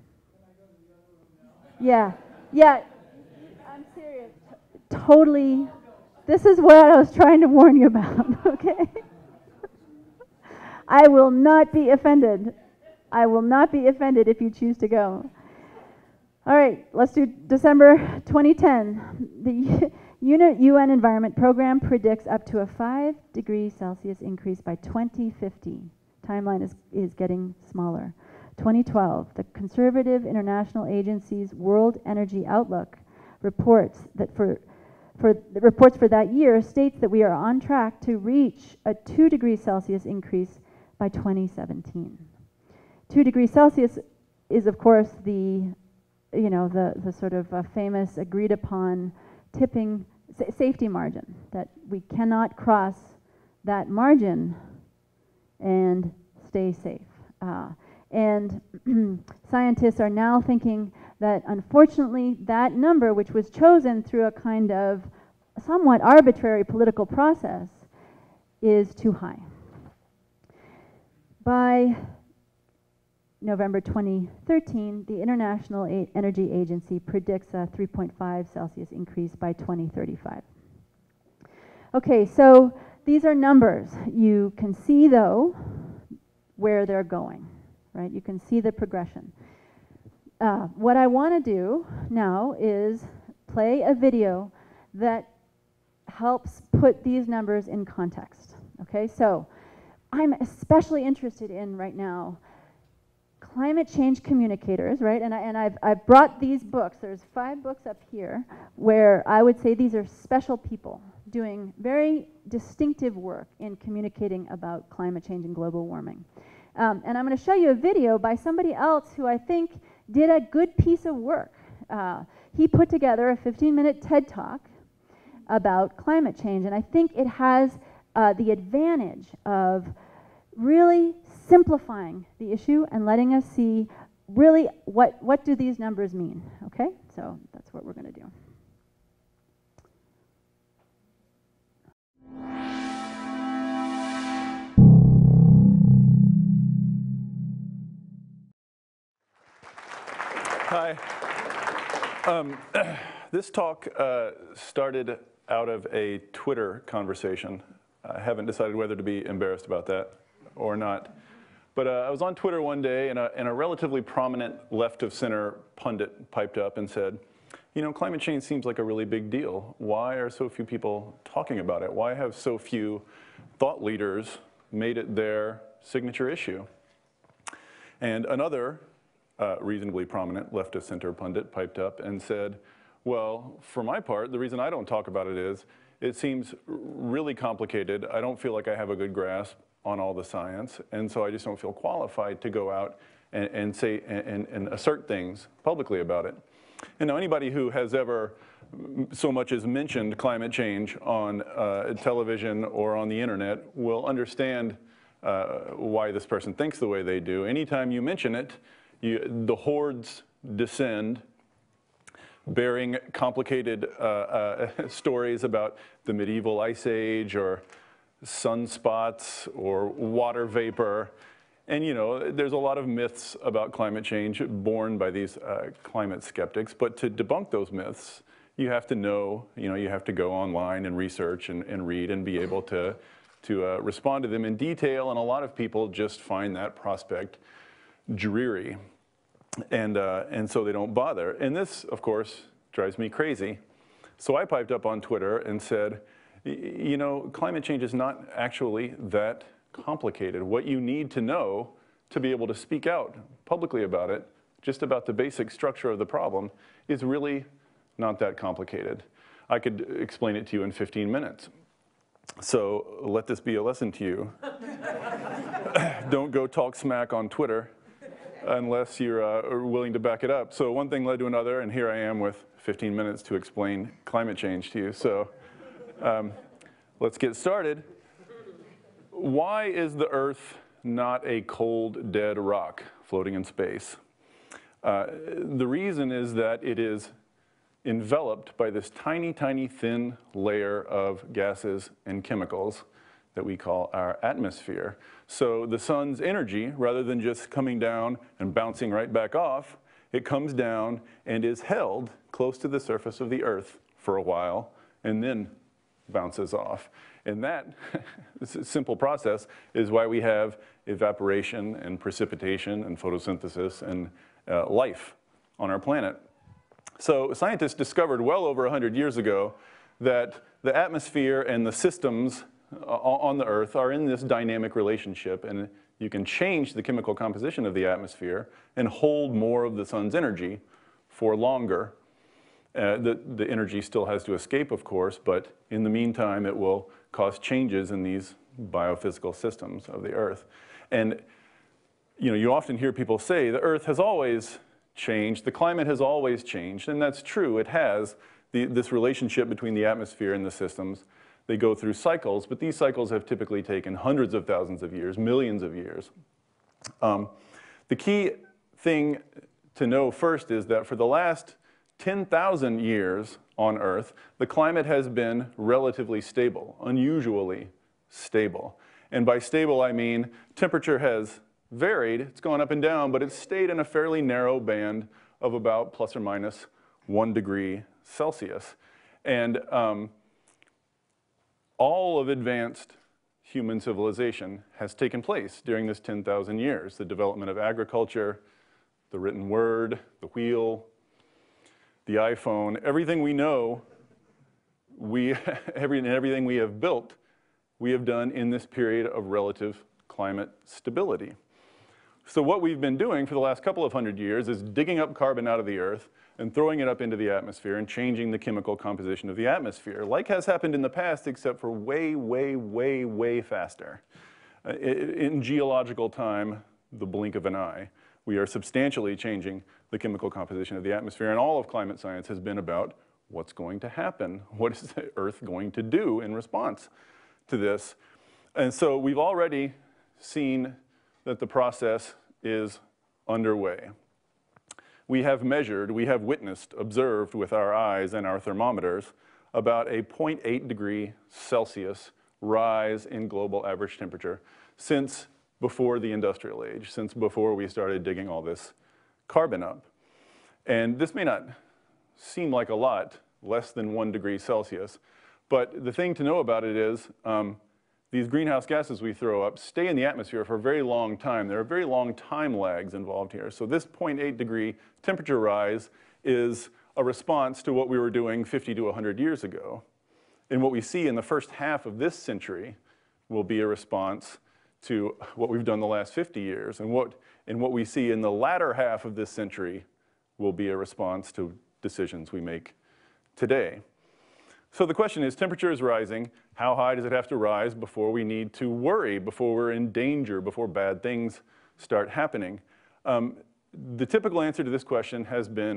Yeah, yeah, I'm serious. T totally, this is what I was trying to warn you about, okay? I will not be offended. I will not be offended if you choose to go. All right, let's do December twenty ten. The U N Environment Program predicts up to a five degree Celsius increase by twenty fifty. Timeline is, is getting smaller. twenty twelve, the conservative international agency's World Energy Outlook reports that for, for the reports for that year states that we are on track to reach a two degree Celsius increase by twenty seventeen. two degrees Celsius is, of course, the you know, the, the sort of uh, famous agreed upon tipping sa safety margin, that we cannot cross that margin and stay safe. Uh, and scientists are now thinking that, unfortunately, that number, which was chosen through a kind of somewhat arbitrary political process, is too high. By November twenty thirteen, the International A Energy Agency predicts a three point five Celsius increase by twenty thirty-five. Okay, so these are numbers. You can see, though, where they're going, right? You can see the progression. Uh, what I want to do now is play a video that helps put these numbers in context. Okay, so I'm especially interested in right now climate change communicators, right? And, I, and I've, I've brought these books. There's five books up here where I would say these are special people doing very distinctive work in communicating about climate change and global warming. Um, and I'm going to show you a video by somebody else who I think did a good piece of work. Uh, he put together a fifteen minute TED Talk about climate change, and I think it has uh, the advantage of really simplifying the issue and letting us see really what, what do these numbers mean, okay? So that's what we're going to do. Hi. Um, this talk uh, started out of a Twitter conversation. I haven't decided whether to be embarrassed about that or not. But uh, I was on Twitter one day, and a, and a relatively prominent left-of-center pundit piped up and said, you know, climate change seems like a really big deal. Why are so few people talking about it? Why have so few thought leaders made it their signature issue? And another uh, reasonably prominent left-of-center pundit piped up and said, well, for my part, the reason I don't talk about it is it seems really complicated. I don't feel like I have a good grasp on all the science, and so I just don't feel qualified to go out and, and say and, and assert things publicly about it. And now anybody who has ever so much as mentioned climate change on uh, television or on the internet will understand uh, why this person thinks the way they do. Anytime you mention it, you, the hordes descend, bearing complicated uh, uh, stories about the medieval ice age or sunspots or water vapor. And you know, there's a lot of myths about climate change born by these uh, climate skeptics, but to debunk those myths, you have to know, you know, you have to go online and research and, and read and be able to, to uh, respond to them in detail, and a lot of people just find that prospect dreary, and, uh, and so they don't bother. And this, of course, drives me crazy. So I piped up on Twitter and said, you know, climate change is not actually that complicated. What you need to know to be able to speak out publicly about it, just about the basic structure of the problem, is really not that complicated. I could explain it to you in fifteen minutes. So let this be a lesson to you. Don't go talk smack on Twitter unless you're uh, willing to back it up. So one thing led to another, and here I am with fifteen minutes to explain climate change to you. So um, let's get started. Why is the Earth not a cold, dead rock floating in space? Uh, the reason is that it is enveloped by this tiny, tiny, thin layer of gases and chemicals that we call our atmosphere. So the sun's energy, rather than just coming down and bouncing right back off, it comes down and is held close to the surface of the Earth for a while and then bounces off. And that simple process is why we have evaporation and precipitation and photosynthesis and uh, life on our planet. So scientists discovered well over one hundred years ago that the atmosphere and the systems on the Earth are in this dynamic relationship, and you can change the chemical composition of the atmosphere and hold more of the sun's energy for longer. Uh, the, the energy still has to escape, of course, but in the meantime, it will cause changes in these biophysical systems of the Earth. And you know, you often hear people say the Earth has always changed, the climate has always changed, and that's true, it has. The, this relationship between the atmosphere and the systems, they go through cycles, but these cycles have typically taken hundreds of thousands of years, millions of years. Um, the key thing to know first is that for the last ten thousand years on Earth, the climate has been relatively stable, unusually stable. And by stable, I mean temperature has varied, it's gone up and down, but it's stayed in a fairly narrow band of about plus or minus one degree Celsius. And um, all of advanced human civilization has taken place during this ten thousand years. The development of agriculture, the written word, the wheel, the iPhone, everything we know, we, every, and everything we have built, we have done in this period of relative climate stability. So what we've been doing for the last couple of hundred years is digging up carbon out of the Earth and throwing it up into the atmosphere and changing the chemical composition of the atmosphere, like has happened in the past, except for way, way, way, way faster. Uh, in geological time, the blink of an eye, we are substantially changing the chemical composition of the atmosphere, and all of climate science has been about what's going to happen, what is the Earth going to do in response to this. And so we've already seen that the process is underway. We have measured, we have witnessed, observed with our eyes and our thermometers about a zero point eight degree Celsius rise in global average temperature since before the industrial age, since before we started digging all this carbon up. And this may not seem like a lot, less than one degree Celsius, but the thing to know about it is um, these greenhouse gases we throw up stay in the atmosphere for a very long time. There are very long time lags involved here. So this zero point eight degree temperature rise is a response to what we were doing fifty to one hundred years ago. And what we see in the first half of this century will be a response to what we've done the last fifty years. And what, and what we see in the latter half of this century will be a response to decisions we make today. So the question is, temperature is rising. How high does it have to rise before we need to worry, before we're in danger, before bad things start happening? Um, the typical answer to this question has been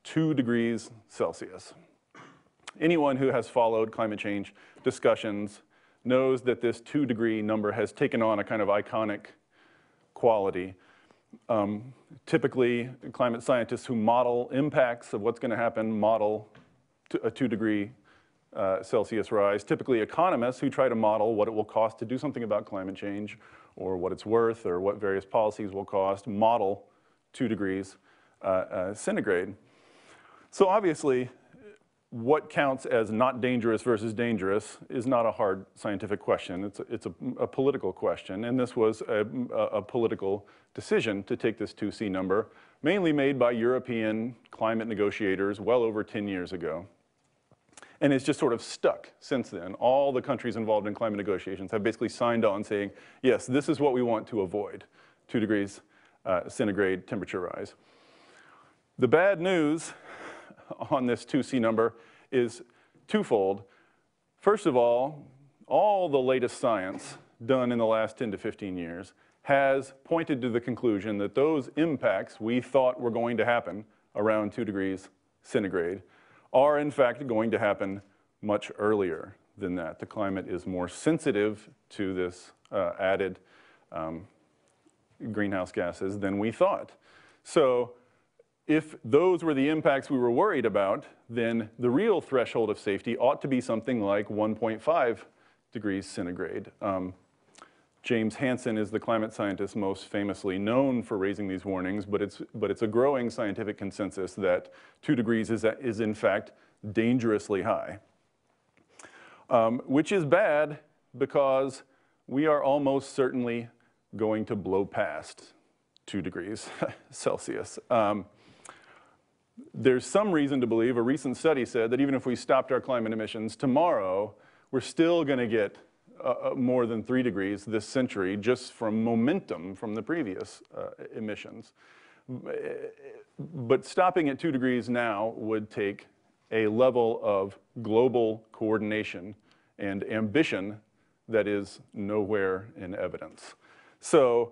two degrees Celsius. Anyone who has followed climate change discussions knows that this two degree number has taken on a kind of iconic quality. Um, typically, climate scientists who model impacts of what's going to happen model a two degree uh, Celsius rise. Typically, economists who try to model what it will cost to do something about climate change, or what it's worth, or what various policies will cost, model two degrees uh, uh, centigrade. So obviously, what counts as not dangerous versus dangerous is not a hard scientific question. It's a, it's a, a political question, and this was a, a, a political decision to take this two C number, mainly made by European climate negotiators well over ten years ago. And it's just sort of stuck since then. All the countries involved in climate negotiations have basically signed on saying, yes, this is what we want to avoid, two degrees uh, centigrade temperature rise. The bad news on this two C number is twofold. First of all, all the latest science done in the last ten to fifteen years has pointed to the conclusion that those impacts we thought were going to happen around two degrees centigrade are in fact going to happen much earlier than that. The climate is more sensitive to this uh, added um, greenhouse gases than we thought. So if those were the impacts we were worried about, then the real threshold of safety ought to be something like one point five degrees centigrade. Um, James Hansen is the climate scientist most famously known for raising these warnings, but it's, but it's a growing scientific consensus that two degrees is, is in fact dangerously high, um, which is bad because we are almost certainly going to blow past two degrees Celsius. Um, There's some reason to believe, a recent study said that even if we stopped our climate emissions tomorrow, we're still going to get uh, more than three degrees this century just from momentum from the previous uh, emissions. But stopping at two degrees now would take a level of global coordination and ambition that is nowhere in evidence. So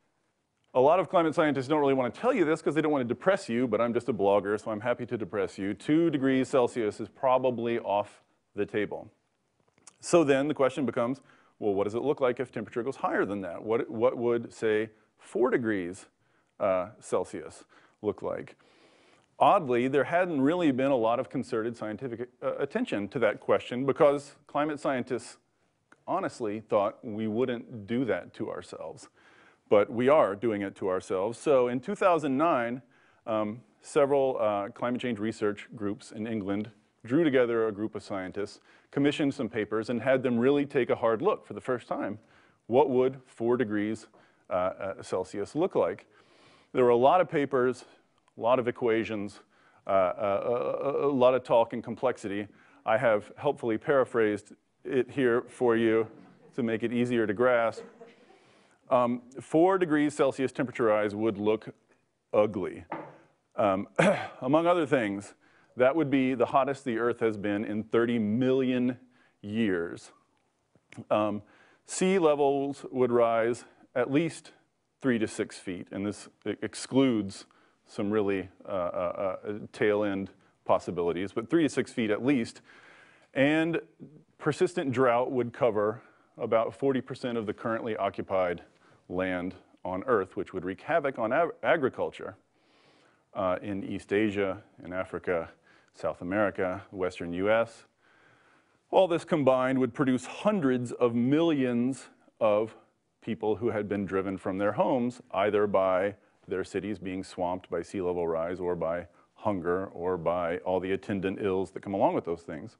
a lot of climate scientists don't really want to tell you this because they don't want to depress you, but I'm just a blogger, so I'm happy to depress you. Two degrees Celsius is probably off the table. So then the question becomes, well, what does it look like if temperature goes higher than that? What, what would, say, four degrees uh, Celsius look like? Oddly, there hadn't really been a lot of concerted scientific uh, attention to that question because climate scientists honestly thought we wouldn't do that to ourselves. But we are doing it to ourselves. So in two thousand nine, um, several uh, climate change research groups in England drew together a group of scientists, commissioned some papers, and had them really take a hard look for the first time. What would four degrees uh, uh, Celsius look like? There were a lot of papers, a lot of equations, uh, uh, a, a lot of talk and complexity. I have helpfully paraphrased it here for you to make it easier to grasp. Um, four degrees Celsius temperature rise would look ugly. Um, among other things, that would be the hottest the Earth has been in thirty million years. Um, sea levels would rise at least three to six feet, and this excludes some really uh, uh, uh, tail end possibilities, but three to six feet at least. And persistent drought would cover about forty percent of the currently occupied land on Earth, which would wreak havoc on ag agriculture uh, in East Asia, in Africa, South America, Western U S. All this combined would produce hundreds of millions of people who had been driven from their homes, either by their cities being swamped by sea level rise or by hunger or by all the attendant ills that come along with those things.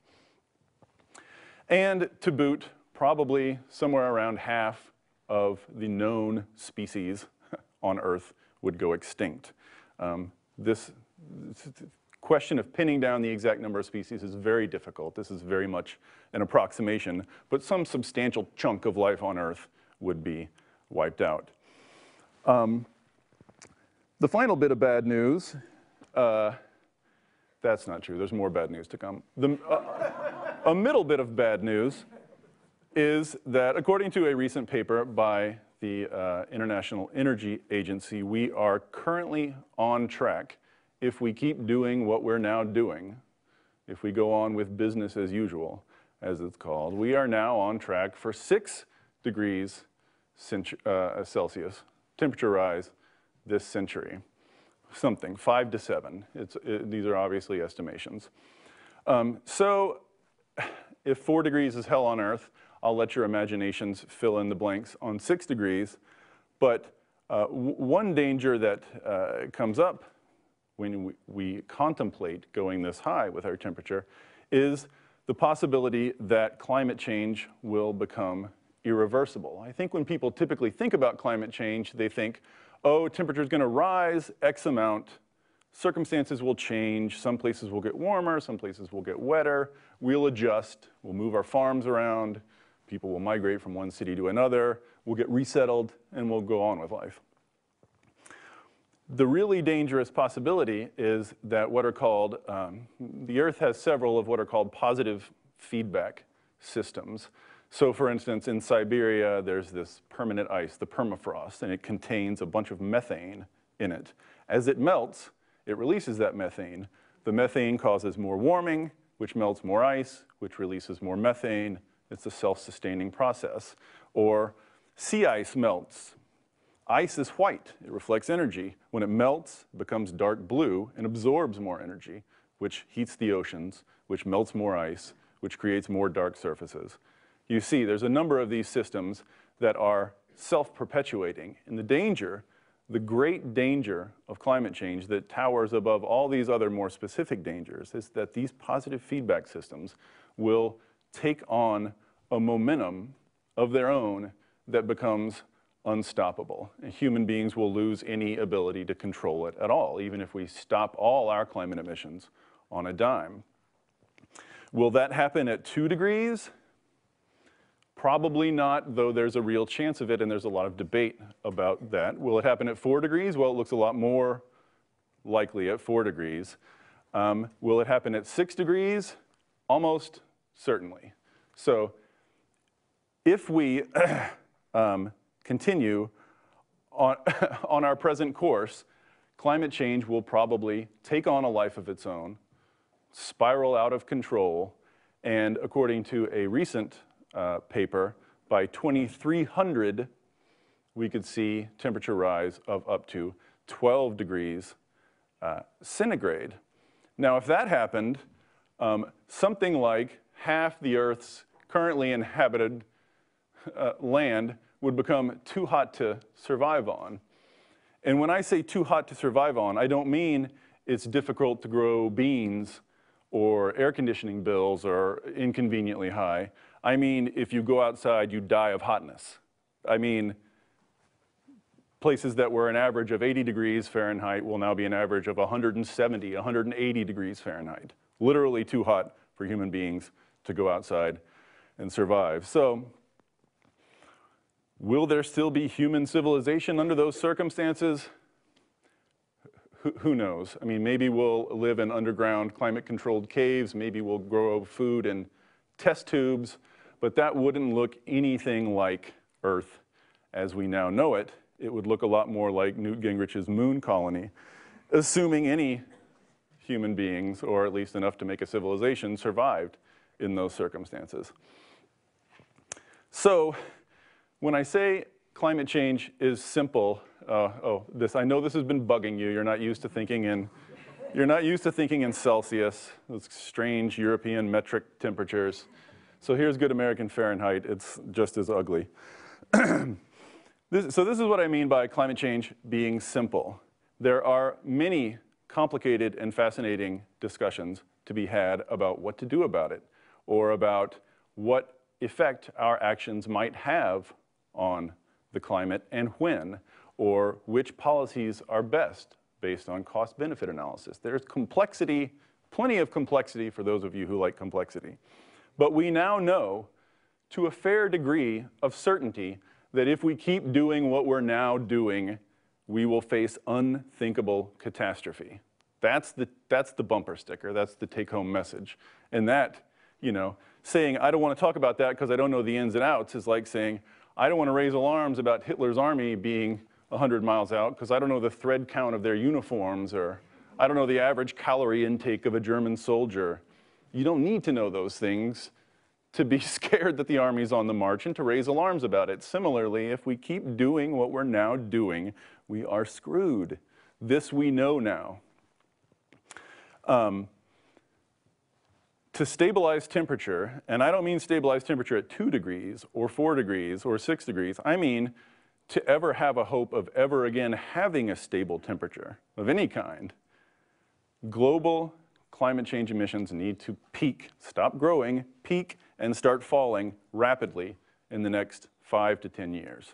And to boot, probably somewhere around half of the known species on Earth would go extinct. Um, this, this question of pinning down the exact number of species is very difficult. This is very much an approximation, but some substantial chunk of life on Earth would be wiped out. Um, the final bit of bad news, uh, that's not true, there's more bad news to come. The, uh, a middle bit of bad news is that according to a recent paper by the uh, International Energy Agency, we are currently on track if we keep doing what we're now doing, if we go on with business as usual, as it's called, we are now on track for six degrees uh, Celsius temperature rise this century. Something, five to seven. It's, it, these are obviously estimations. Um, so if four degrees is hell on earth, I'll let your imaginations fill in the blanks on six degrees. But uh, w one danger that uh, comes up when we, we contemplate going this high with our temperature is the possibility that climate change will become irreversible. I think when people typically think about climate change, they think, oh, temperature is going to rise X amount, circumstances will change, some places will get warmer, some places will get wetter, we'll adjust, we'll move our farms around, people will migrate from one city to another, we'll get resettled, and we'll go on with life. The really dangerous possibility is that what are called, um, the Earth has several of what are called positive feedback systems. So for instance, in Siberia, there's this permanent ice, the permafrost, and it contains a bunch of methane in it. As it melts, it releases that methane. The methane causes more warming, which melts more ice, which releases more methane. It's a self-sustaining process. Or sea ice melts. Ice is white, it reflects energy. When it melts, it becomes dark blue and absorbs more energy, which heats the oceans, which melts more ice, which creates more dark surfaces. You see, there's a number of these systems that are self-perpetuating. And the danger, the great danger of climate change that towers above all these other more specific dangers is that these positive feedback systems will take on a momentum of their own that becomes unstoppable. And human beings will lose any ability to control it at all, even if we stop all our climate emissions on a dime. Will that happen at two degrees? Probably not, though there's a real chance of it, and there's a lot of debate about that. Will it happen at four degrees? Well, it looks a lot more likely at four degrees. Um, will it happen at six degrees? Almost certainly. So if we um, continue on, on our present course, climate change will probably take on a life of its own, spiral out of control, and according to a recent uh, paper, by twenty-three hundred, we could see temperature rise of up to twelve degrees uh, centigrade. Now, if that happened, um, something like half the Earth's currently inhabited uh, land would become too hot to survive on. And when I say too hot to survive on, I don't mean it's difficult to grow beans or air conditioning bills are inconveniently high. I mean, if you go outside, you die of hotness. I mean, places that were an average of eighty degrees Fahrenheit will now be an average of one hundred seventy, one hundred eighty degrees Fahrenheit. Literally too hot for human beings to go outside and survive. So, will there still be human civilization under those circumstances? Who, who knows? I mean, maybe we'll live in underground climate-controlled caves, maybe we'll grow food in test tubes, but that wouldn't look anything like Earth as we now know it. It would look a lot more like Newt Gingrich's moon colony, assuming any human beings, or at least enough to make a civilization, survived in those circumstances. So, when I say climate change is simple, uh, oh, this, I know this has been bugging you. You're not used to thinking in, you're not used to thinking in Celsius, those strange European metric temperatures. So here's good American Fahrenheit. It's just as ugly. this, so this is what I mean by climate change being simple. There are many complicated and fascinating discussions to be had about what to do about it, or about what effect our actions might have on the climate and when, or which policies are best based on cost-benefit analysis. There's complexity, plenty of complexity for those of you who like complexity. But we now know to a fair degree of certainty that if we keep doing what we're now doing, we will face unthinkable catastrophe. That's the, that's the bumper sticker, that's the take-home message. And that, you know, saying, I don't want to talk about that because I don't know the ins and outs is like saying, I don't want to raise alarms about Hitler's army being one hundred miles out because I don't know the thread count of their uniforms, or I don't know the average calorie intake of a German soldier. You don't need to know those things to be scared that the Army's on the march and to raise alarms about it. Similarly, if we keep doing what we're now doing, we are screwed. This we know now. Um, to stabilize temperature, and I don't mean stabilize temperature at two degrees or four degrees or six degrees, I mean to ever have a hope of ever again having a stable temperature of any kind, global climate change emissions need to peak, stop growing, peak, and start falling rapidly in the next five to ten years.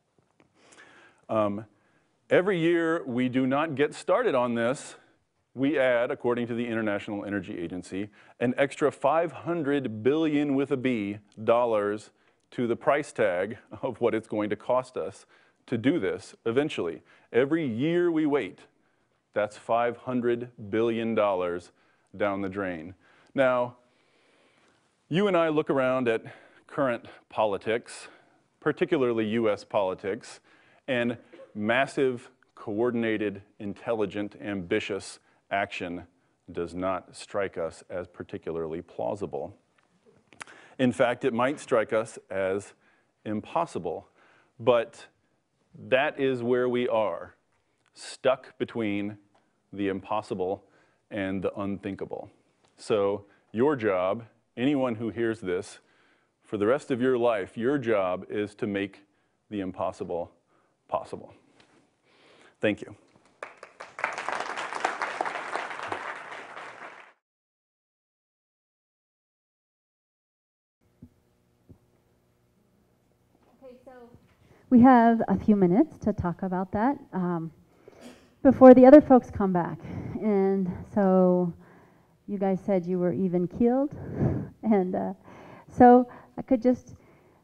Um, every year we do not get started on this, we add, according to the International Energy Agency, an extra five hundred billion with a B dollars to the price tag of what it's going to cost us to do this eventually. Every year we wait, that's five hundred billion dollars down the drain. Now, you and I look around at current politics, particularly U S politics, and massive, coordinated, intelligent, ambitious action does not strike us as particularly plausible. In fact, it might strike us as impossible, but that is where we are, stuck between the impossible and the unthinkable. So your job, anyone who hears this, for the rest of your life, your job is to make the impossible possible. Thank you. Okay, so we have a few minutes to talk about that um, before the other folks come back. And so you guys said you were even keeled. And uh, so I could just,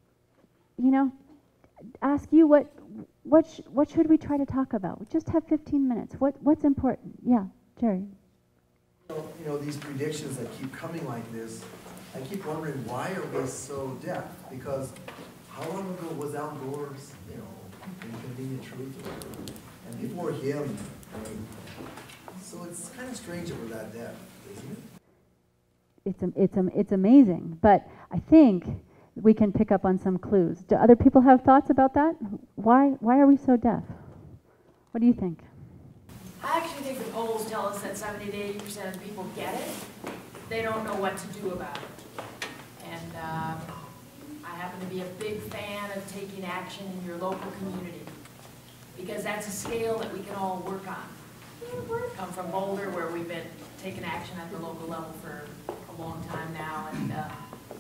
you know, ask you what what sh what should we try to talk about? We just have fifteen minutes. What what's important? Yeah, Jerry. You know, you know, these predictions that keep coming like this, I keep wondering, why are we so deaf? Because how long ago was Al Gore's, you know, Inconvenient Truth? And people were him. I mean, so it's kind of strange that we're that deaf, isn't it? It's it's it's amazing, but I think we can pick up on some clues. Do other people have thoughts about that? Why why are we so deaf? What do you think? I actually think the polls tell us that seventy to eighty percent of people get it. They don't know what to do about it. And uh, I happen to be a big fan of taking action in your local community, because that's a scale that we can all work on. Come from Boulder, where we've been taking action at the local level for a long time now. And uh,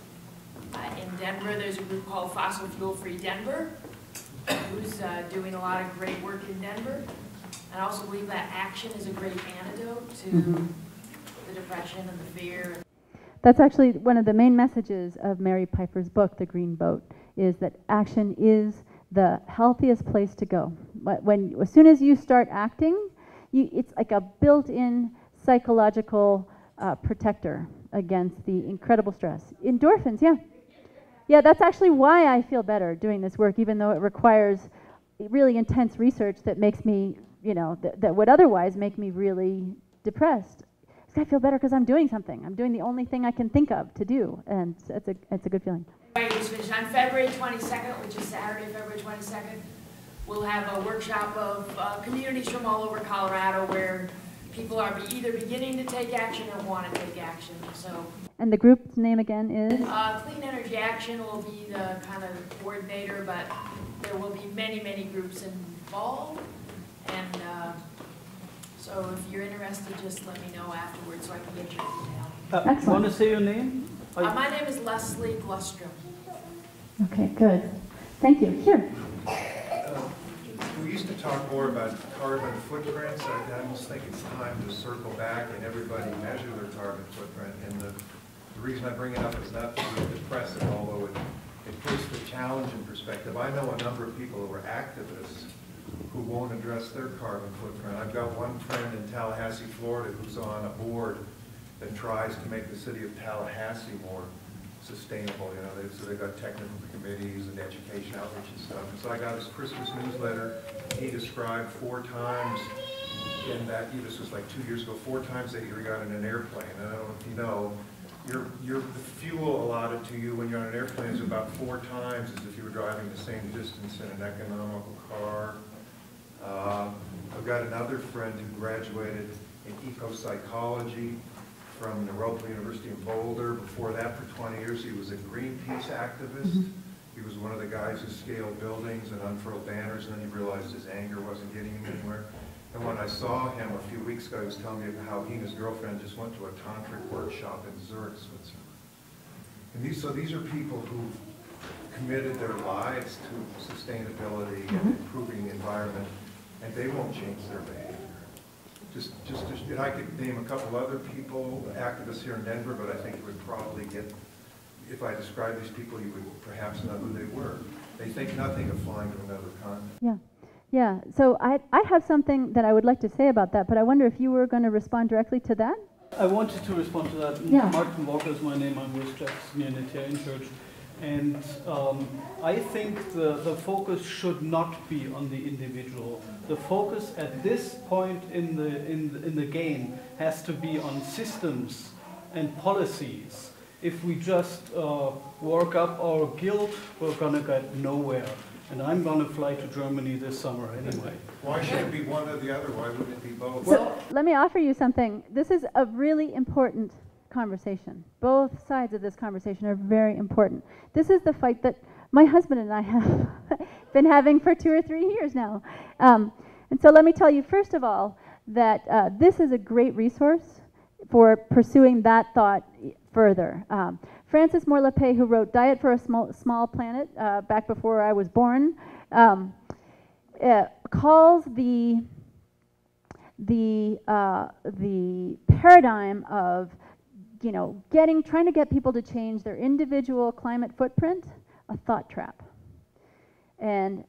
uh, in Denver, there's a group called Fossil Fuel Free Denver, who's uh, doing a lot of great work in Denver. And I also believe that action is a great antidote to mm-hmm. the depression and the fear. That's actually one of the main messages of Mary Piper's book, The Green Boat, is that action is the healthiest place to go. When, as soon as you start acting, you, it's like a built-in psychological uh, protector against the incredible stress. Endorphins, yeah. Yeah, that's actually why I feel better doing this work, even though it requires really intense research that makes me, you know, th that would otherwise make me really depressed. I feel better because I'm doing something. I'm doing the only thing I can think of to do, and it's a, it's a good feeling. On February twenty-second, which is Saturday, February twenty-second, we'll have a workshop of uh, communities from all over Colorado where people are be either beginning to take action or want to take action. So. And the group's name again is? Uh, Clean Energy Action will be the kind of coordinator, but there will be many, many groups involved. And uh, so if you're interested, just let me know afterwards so I can get your email. Uh, want to say your name? Uh, my name is Leslie Glustrom. Okay, good. Thank you. Here. Uh, we used to talk more about carbon footprints. I, I almost think it's time to circle back and everybody measure their carbon footprint. And the, the reason I bring it up is not to be depressive, although it, it puts the challenge in perspective. I know a number of people who are activists who won't address their carbon footprint. I've got one friend in Tallahassee, Florida, who's on a board that tries to make the city of Tallahassee more sustainable. You know, they, so they've got technical committees and education outreach and stuff. And so I got his Christmas newsletter. He described four times in that, this was like two years ago, four times that year got in an airplane. And I don't know if you know, your, your, the fuel allotted to you when you're on an airplane is about four times as if you were driving the same distance in an economical car. Uh, I've got another friend who graduated in eco-psychology from Naropa University in Boulder. Before that, for twenty years, he was a Greenpeace activist. Mm-hmm. He was one of the guys who scaled buildings and unfurled banners, and then he realized his anger wasn't getting him anywhere. And when I saw him a few weeks ago, he was telling me how he and his girlfriend just went to a tantric workshop in Zurich, Switzerland. And these, so these are people who committed their lives to sustainability mm-hmm. and improving the environment, and they won't change their behavior. Just, just, and I could name a couple other people, activists here in Denver, but I think it would probably get, if I described these people, you would perhaps know who they were. They think nothing of flying to another continent. Yeah, yeah. So I, I have something that I would like to say about that, but I wonder if you were going to respond directly to that? I wanted to respond to that. Yeah. Martin Walker is my name. I'm with Jackson Unitarian Church. And um, I think the, the focus should not be on the individual. The focus at this point in the, in the, in the game has to be on systems and policies. If we just uh, work up our guilt, we're going to get nowhere. And I'm going to fly to Germany this summer anyway. Why should it be one or the other? Why wouldn't it be both? So let me offer you something. This is a really important conversation. Both sides of this conversation are very important. This is the fight that my husband and I have been having for two or three years now. Um, and so let me tell you, first of all, that uh, this is a great resource for pursuing that thought further. Um, Francis Moore-Lappé, who wrote Diet for a Small, Small Planet uh, back before I was born, um, uh, calls the, the, uh, the paradigm of you know, getting, trying to get people to change their individual climate footprint a thought trap. And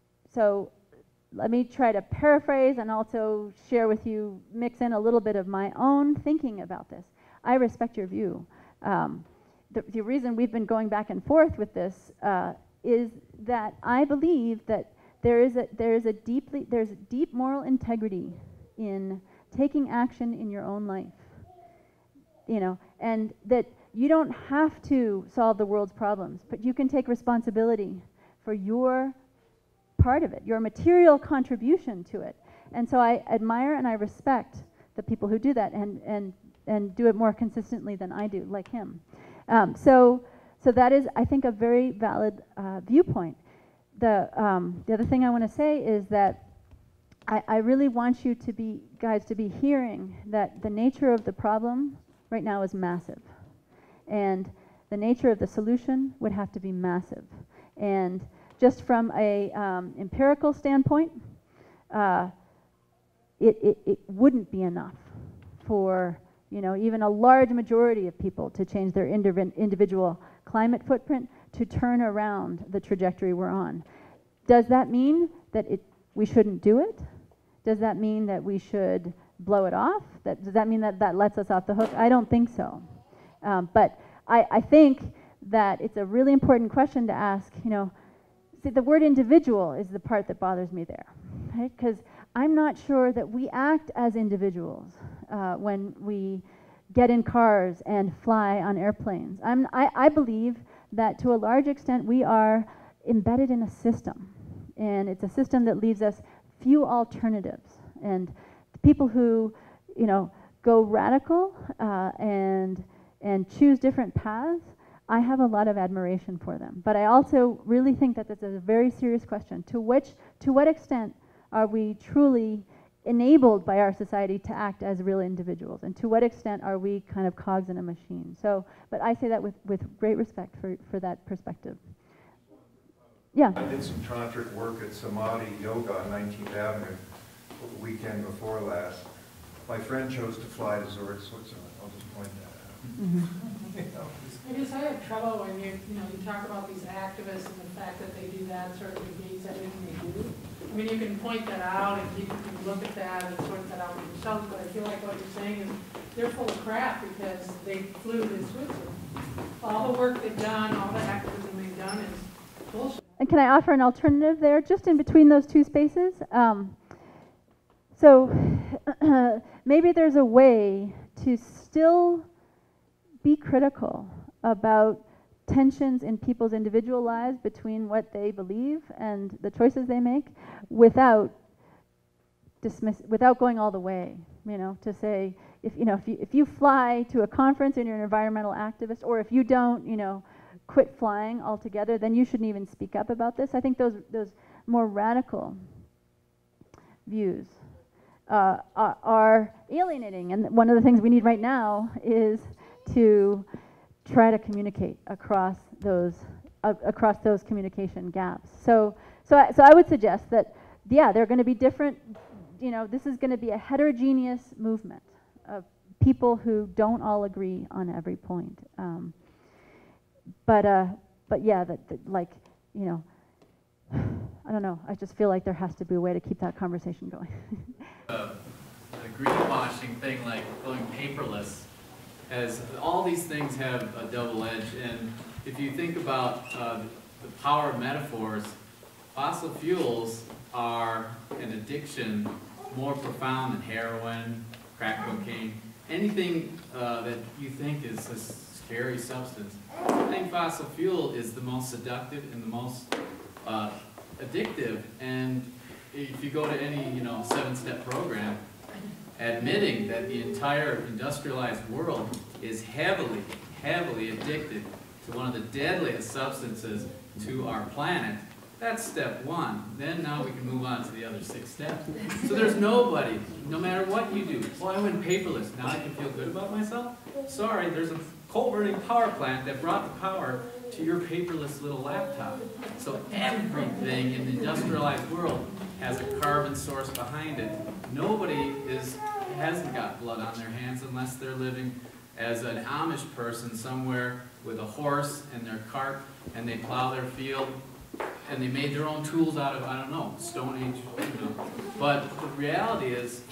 so let me try to paraphrase and also share with you, mix in a little bit of my own thinking about this. I respect your view. Um, the, the reason we've been going back and forth with this uh, is that I believe that there is a, there is a deeply, there's deep moral integrity in taking action in your own life. You know, and that you don't have to solve the world's problems, but you can take responsibility for your part of it, your material contribution to it. And so I admire and I respect the people who do that and, and, and do it more consistently than I do, like him. Um, so, so that is, I think, a very valid uh, viewpoint. The, um, the other thing I want to say is that I, I really want you to be, guys, to be hearing that the nature of the problem right now is massive. And the nature of the solution would have to be massive. And just from a um, empirical standpoint, uh, it, it, it wouldn't be enough for you know, even a large majority of people to change their indiv individual climate footprint to turn around the trajectory we're on. Does that mean that it, we shouldn't do it? Does that mean that we should blow it off? That, does that mean that that lets us off the hook? I don't think so. Um, but I, I think that it's a really important question to ask, you know, see, the word individual is the part that bothers me there, right? Because I'm not sure that we act as individuals uh, when we get in cars and fly on airplanes. I'm, I, I believe that to a large extent we are embedded in a system, and it's a system that leaves us few alternatives. And people who, you know, go radical uh, and and choose different paths, I have a lot of admiration for them. But I also really think that this is a very serious question. To which, to what extent are we truly enabled by our society to act as real individuals, and to what extent are we kind of cogs in a machine? So, but I say that with with great respect for for that perspective. Yeah. I did some tantric work at Samadhi Yoga on nineteenth Avenue the weekend before last. My friend chose to fly to Zurich, Switzerland. I'll just point that out. Mm-hmm. You know, I guess I have trouble when you, you know, you talk about these activists and the fact that they do that sort of negates everything they do. I mean, you can point that out and you can look at that and sort that out for yourself, but I feel like what you're saying is they're full of crap because they flew to Switzerland. All the work they've done, all the activism they've done is bullshit. And can I offer an alternative there, just in between those two spaces? Um, so maybe there's a way to still be critical about tensions in people's individual lives between what they believe and the choices they make without dismiss without going all the way, you know, to say if you know if you if you fly to a conference and you're an environmental activist, or if you don't, you know, quit flying altogether, then you shouldn't even speak up about this. I think those those more radical views uh, are, are alienating, and one of the things we need right now is to try to communicate across those uh, across those communication gaps. So so I, so I would suggest that yeah, there are going to be different. You know, this is going to be a heterogeneous movement of people who don't all agree on every point. Um, but uh, but yeah, that, that like you know, I don't know. I just feel like there has to be a way to keep that conversation going. uh, the greenwashing thing, like going paperless, as all these things have a double edge. And if you think about uh, the power of metaphors, fossil fuels are an addiction more profound than heroin, crack cocaine, anything uh, that you think is a scary substance. I think fossil fuel is the most seductive and the most uh, addictive. And if you go to any, you know, seven-step program, admitting that the entire industrialized world is heavily, heavily addicted to one of the deadliest substances to our planet, that's step one. Then now we can move on to the other six steps. So there's nobody, no matter what you do, well, I went paperless, now I can feel good about myself? Sorry, there's a coal-burning power plant that brought the power to your paperless little laptop. So everything in the industrialized world has a carbon source behind it. Nobody is, hasn't got blood on their hands unless they're living as an Amish person somewhere with a horse and their cart, and they plow their field, and they made their own tools out of, I don't know, Stone Age, you know. But the reality is,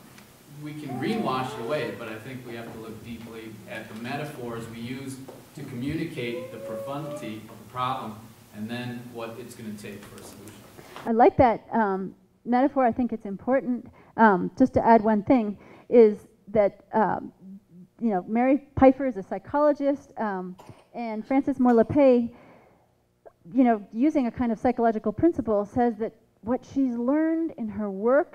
we can greenwash it away, but I think we have to look deeply at the metaphors we use to communicate the profundity of the problem, and then what it's going to take for a solution. I like that um, metaphor. I think it's important. Um, just to add one thing, is that um, you know, Mary Pfeiffer is a psychologist, um, and Frances Moore Lappé, you know, using a kind of psychological principle, says that what she's learned in her work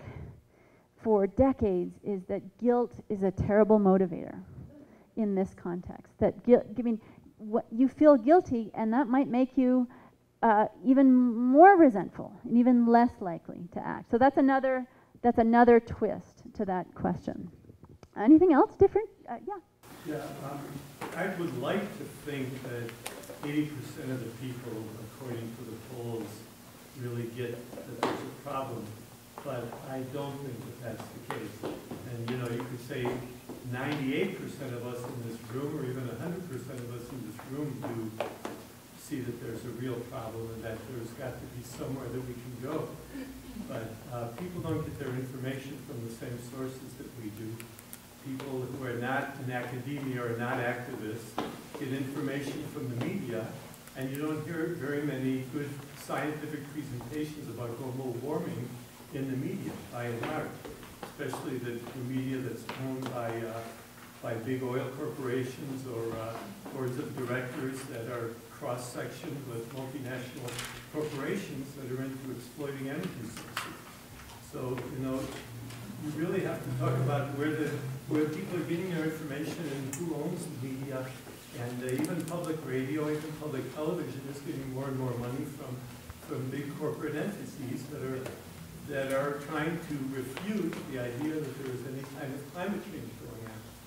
for decades is that guilt is a terrible motivator in this context. That guilt, I mean, what you feel guilty, and that might make you uh, even more resentful and even less likely to act. So that's another that's another twist to that question. Anything else different? Uh, yeah. Yeah, um, I would like to think that eighty percent of the people, according to the polls, really get that there's a problem, but I don't think that that's the case. And you know, you could say ninety-eight percent of us in this room, or even one hundred percent of us in this room, do see that there's a real problem and that there's got to be somewhere that we can go. But uh, people don't get their information from the same sources that we do. People who are not in academia or not activists get information from the media, and you don't hear very many good scientific presentations about global warming in the media, by and large, especially the, the media that's owned by uh, by big oil corporations or uh, boards of directors that are cross-sectioned with multinational corporations that are into exploiting energy sources. So, you know, you really have to talk about where the where people are getting their information and who owns the media. And uh, even public radio, even public television is getting more and more money from from big corporate entities that are that are trying to refute the idea that there is any kind of climate change going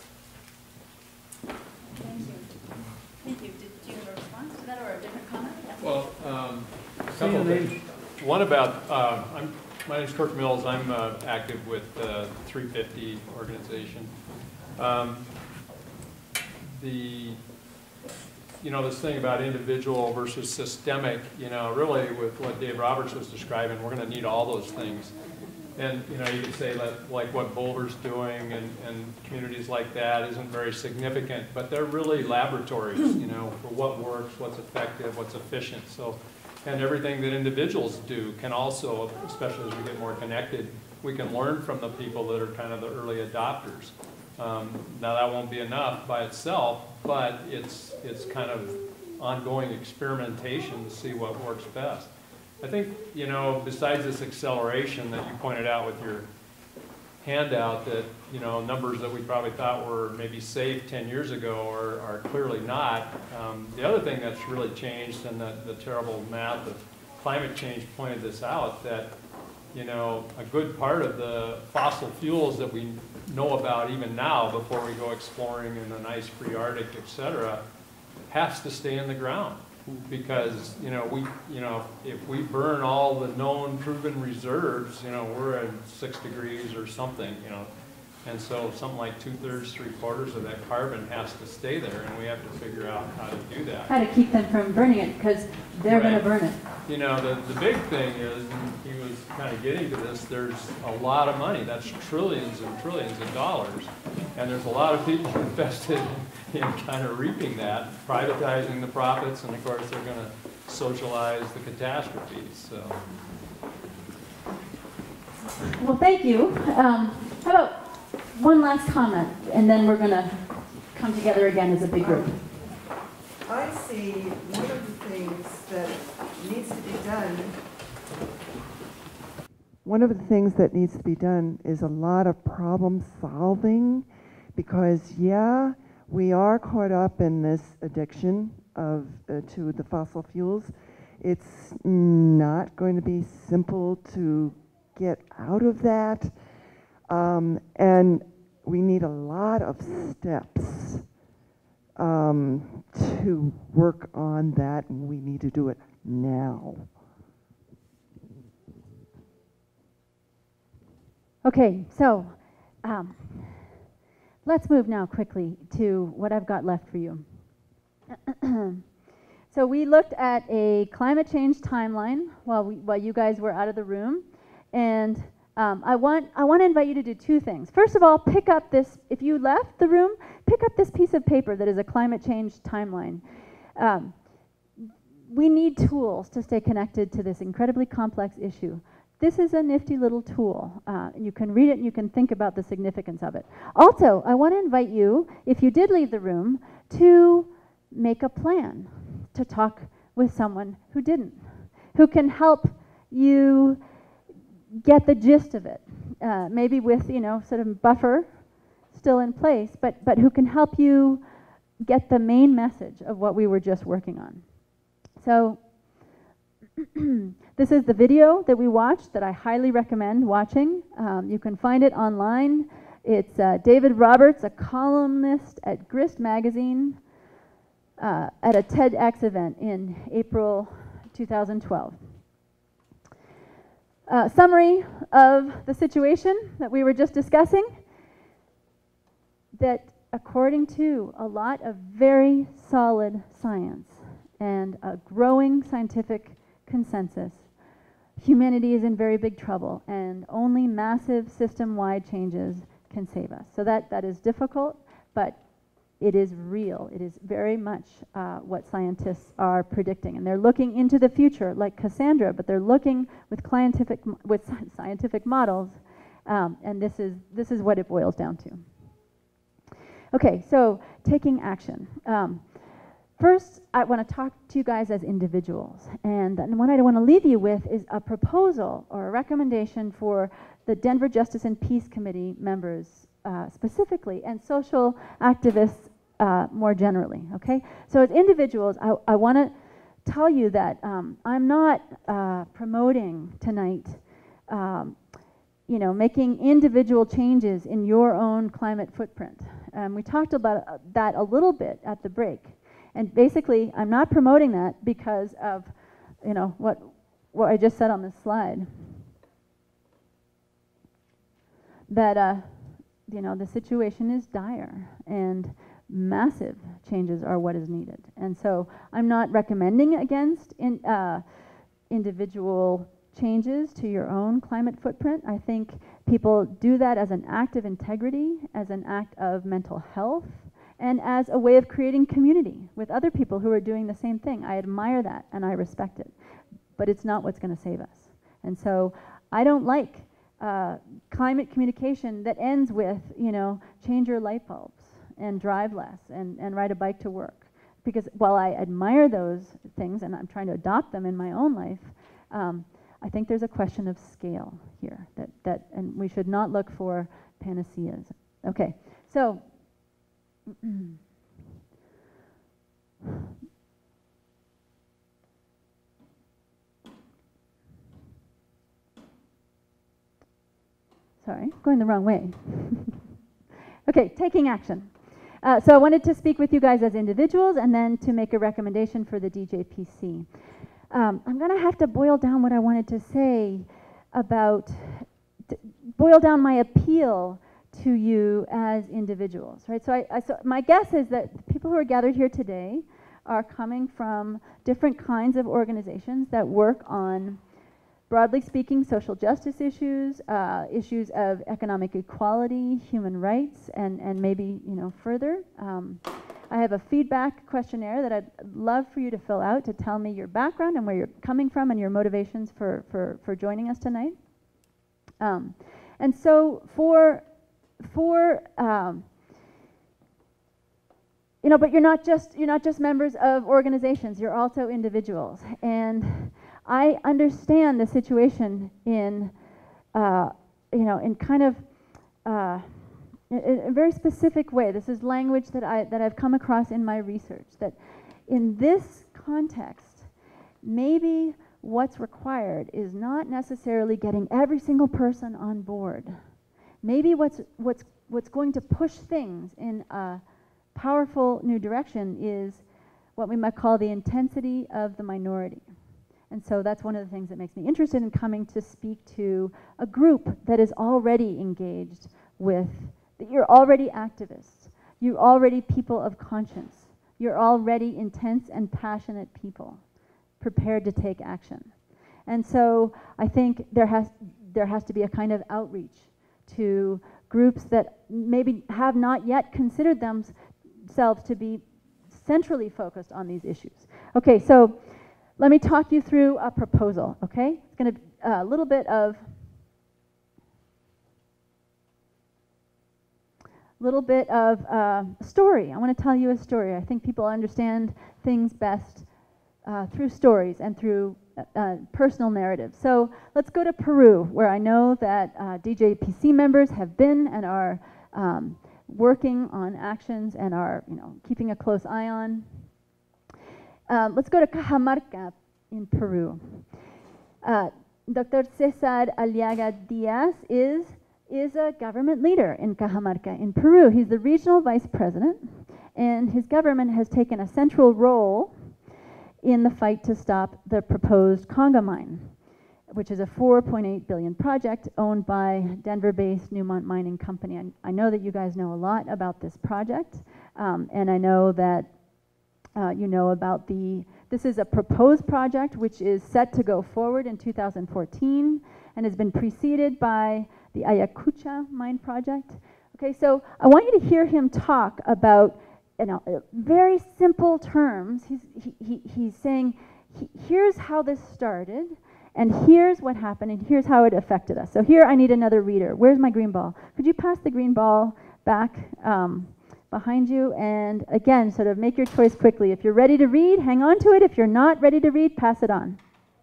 on. Thank you. Thank you. Did you have a response to that or a different comment? Yeah. Well, um, a couple of things. One about, uh, I'm, my name is Kirk Mills. I'm uh, active with uh, three fifty organization. Um, the you know, this thing about individual versus systemic, you know, really with what Dave Roberts was describing, we're going to need all those things. And, you know, you could say that, like what Boulder's doing and, and communities like that isn't very significant, but they're really laboratories, you know, for what works, what's effective, what's efficient. So, and everything that individuals do can also, especially as we get more connected, we can learn from the people that are kind of the early adopters. Um, now that won't be enough by itself, but it's, it's kind of ongoing experimentation to see what works best. I think, you know, besides this acceleration that you pointed out with your handout, that, you know, numbers that we probably thought were maybe safe ten years ago are, are clearly not. Um, the other thing that's really changed, and the, the terrible math of climate change pointed this out, that, you know, a good part of the fossil fuels that we know about even now before we go exploring in an ice-free Arctic, et cetera, has to stay in the ground. Because, you know, we, you know, if we burn all the known proven reserves, you know, we're at six degrees or something, you know. And so something like two-thirds, three-quarters of that carbon has to stay there, and we have to figure out how to do that. How to keep them from burning it, because they're Right. going to burn it. You know, the, the big thing is, and he was kind of getting to this, there's a lot of money. That's trillions and trillions of dollars. And there's a lot of people invested in kind of reaping that, privatizing the profits, and of course they're going to socialize the catastrophes. So. Well, thank you. Um, how about one last comment, and then we're going to come together again as a big group. I see one of the things that needs to be done. One of the things that needs to be done is a lot of problem solving, because yeah, we are caught up in this addiction of uh, to the fossil fuels. It's not going to be simple to get out of that, um, and we need a lot of steps um, to work on that, and we need to do it now. Okay, so um, let's move now quickly to what I've got left for you. So we looked at a climate change timeline while, we, while you guys were out of the room, and um, I want I want to invite you to do two things. First of all, pick up this, if you left the room, pick up this piece of paper that is a climate change timeline. Um, we need tools to stay connected to this incredibly complex issue. This is a nifty little tool. Uh, you can read it and you can think about the significance of it. Also, I want to invite you, if you did leave the room, to make a plan to talk with someone who didn't, who can help you get the gist of it, uh, maybe with, you know, sort of buffer still in place, but, but who can help you get the main message of what we were just working on. So this is the video that we watched that I highly recommend watching. Um, you can find it online. It's uh, David Roberts, a columnist at Grist magazine, uh, at a TEDx event in April two thousand twelve. Uh, summary of the situation that we were just discussing, that according to a lot of very solid science and a growing scientific consensus, humanity is in very big trouble, and only massive system-wide changes can save us. So that, that is difficult, but it is real. It is very much uh, what scientists are predicting, and they're looking into the future like Cassandra, but they're looking with scientific with scientific models, um, and this is this is what it boils down to. Okay, so taking action. Um, First, I want to talk to you guys as individuals, and, and what I want to leave you with is a proposal or a recommendation for the Denver Justice and Peace Committee members uh, specifically, and social activists uh, more generally, okay? So as individuals, I, I want to tell you that um, I'm not uh, promoting tonight, um, you know, making individual changes in your own climate footprint. Um, we talked about uh, that a little bit at the break. And basically, I'm not promoting that because of, you know, what, what I just said on this slide. That, uh, you know, the situation is dire, and massive changes are what is needed. And so I'm not recommending against in, uh, individual changes to your own climate footprint. I think people do that as an act of integrity, as an act of mental health, and as a way of creating community with other people who are doing the same thing. I admire that and I respect it, but it's not what's going to save us. And so I don't like uh, climate communication that ends with, you know, change your light bulbs and drive less and, and ride a bike to work. Because while I admire those things and I'm trying to adopt them in my own life, um, I think there's a question of scale here that, that, and we should not look for panaceas. Okay, so sorry, going the wrong way. Okay, taking action. Uh, so I wanted to speak with you guys as individuals and then to make a recommendation for the D J P C. Um, I'm going to have to boil down what I wanted to say about, boil down my appeal to you as individuals, right? So, I, I, so my guess is that the people who are gathered here today are coming from different kinds of organizations that work on, broadly speaking, social justice issues, uh, issues of economic equality, human rights, and, and maybe, you know, further. Um, I have a feedback questionnaire that I'd love for you to fill out to tell me your background and where you're coming from and your motivations for, for, for joining us tonight. Um, and so for, for um, you know, but you're not just, you're not just members of organizations, you're also individuals. And I understand the situation in, uh, you know, in kind of uh, in a very specific way. This is language that, I, that I've come across in my research, that in this context, maybe what's required is not necessarily getting every single person on board. Maybe what's, what's, what's going to push things in a powerful new direction is what we might call the intensity of the minority. And so that's one of the things that makes me interested in coming to speak to a group that is already engaged with, that you're already activists, you're already people of conscience, you're already intense and passionate people prepared to take action. And so I think there has, there has to be a kind of outreach to groups that maybe have not yet considered themselves to be centrally focused on these issues. Okay, so let me talk you through a proposal, okay? It's going to be a little bit of little bit of uh, story. I want to tell you a story. I think people understand things best uh, through stories and through uh, personal narratives. So let's go to Peru, where I know that uh, D J P C members have been and are um, working on actions and are, you know, keeping a close eye on. Um, let's go to Cajamarca in Peru. Uh, Doctor Cesar Aliaga Diaz is, is a government leader in Cajamarca in Peru. He's the regional vice president, and his government has taken a central role in the fight to stop the proposed Conga mine, which is a four point eight billion project owned by Denver-based Newmont Mining Company. I, I know that you guys know a lot about this project, um, and I know that Uh, you know about the, this is a proposed project which is set to go forward in two thousand fourteen and has been preceded by the Ayacucho mine project. Okay, so I want you to hear him talk about, you know, uh, very simple terms. He's, he, he, he's saying, he, here's how this started, and here's what happened, and here's how it affected us. So here I need another reader. Where's my green ball? Could you pass the green ball back? Um, behind you, and again, sort of make your choice quickly. If you're ready to read, hang on to it. If you're not ready to read, pass it on.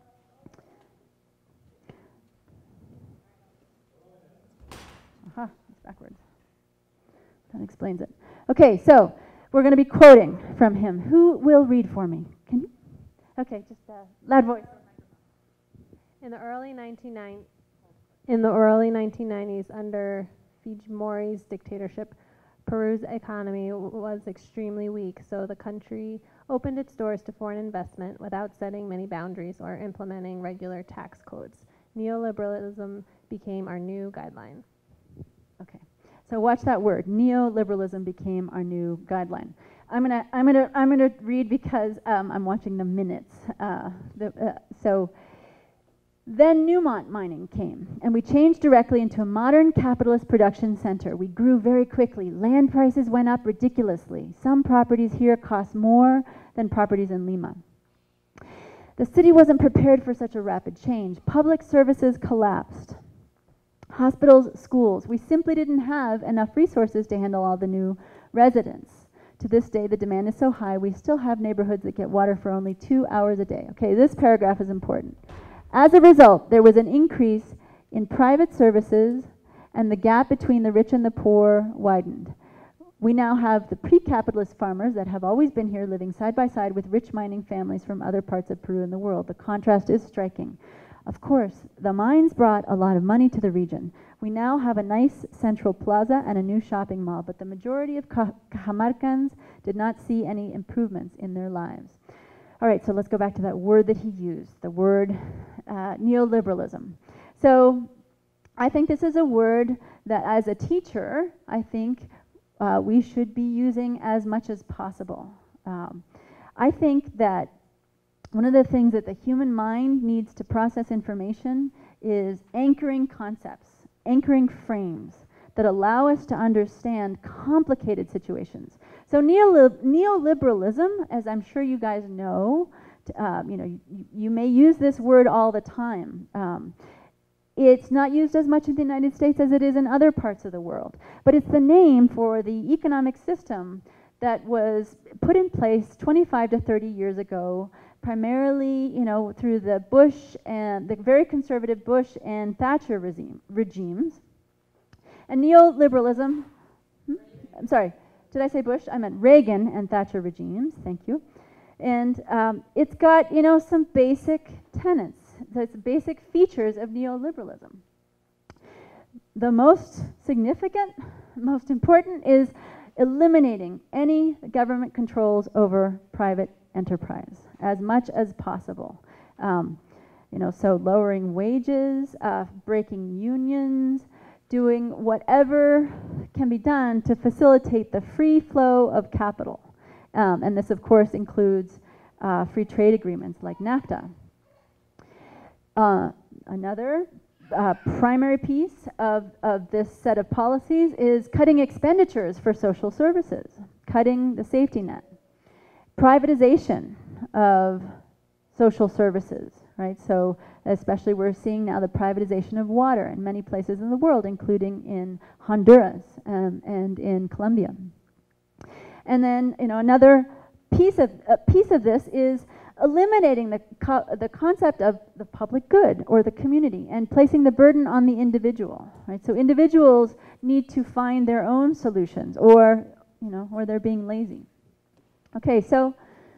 Aha, it's backwards. That explains it. Okay, so we're going to be quoting from him. Who will read for me? Can you? Okay, just a loud voice. In the early nineteen nineties, in the early nineteen nineties, under Fujimori's dictatorship, Peru's economy was extremely weak, so the country opened its doors to foreign investment without setting many boundaries or implementing regular tax codes. Neoliberalism became our new guideline. Okay, so watch that word. Neoliberalism became our new guideline. I'm gonna, I'm gonna, I'm gonna read because um, I'm watching the minutes. Uh, the, uh, so. Then Newmont Mining came, and we changed directly into a modern capitalist production center. We grew very quickly. Land prices went up ridiculously. Some properties here cost more than properties in Lima. The city wasn't prepared for such a rapid change. Public services collapsed. Hospitals, schools. We simply didn't have enough resources to handle all the new residents. To this day, the demand is so high, we still have neighborhoods that get water for only two hours a day. Okay, this paragraph is important. As a result, there was an increase in private services, and the gap between the rich and the poor widened. We now have the pre-capitalist farmers that have always been here living side by side with rich mining families from other parts of Peru and the world. The contrast is striking. Of course, the mines brought a lot of money to the region. We now have a nice central plaza and a new shopping mall, but the majority of Cajamarcans did not see any improvements in their lives. All right, so let's go back to that word that he used, the word uh, neoliberalism. So I think this is a word that as a teacher, I think uh, we should be using as much as possible. Um, I think that one of the things that the human mind needs to process information is anchoring concepts, anchoring frames that allow us to understand complicated situations. So neoli- neoliberalism, as I'm sure you guys know, uh, you know, you, you may use this word all the time. Um, It's not used as much in the United States as it is in other parts of the world. But it's the name for the economic system that was put in place twenty-five to thirty years ago, primarily, you know, through the Bush and the very conservative Bush and Thatcher regime, regimes. And neoliberalism, hmm? I'm sorry, did I say Bush? I meant Reagan and Thatcher regimes, thank you. And um, it's got, you know, some basic tenets. The basic features of neoliberalism. The most significant, most important is eliminating any government controls over private enterprise as much as possible. Um, you know, so lowering wages, uh, breaking unions, doing whatever can be done to facilitate the free flow of capital. Um, and this, of course, includes uh, free trade agreements like NAFTA. Uh, another uh, primary piece of, of this set of policies is cutting expenditures for social services, cutting the safety net, privatization of social services, right? So especially we're seeing now the privatization of water in many places in the world, including in Honduras um, and in Colombia. And then, you know, another piece of, uh, piece of this is eliminating the, co the concept of the public good or the community and placing the burden on the individual, right? So individuals need to find their own solutions, or, you know, or they're being lazy. Okay, so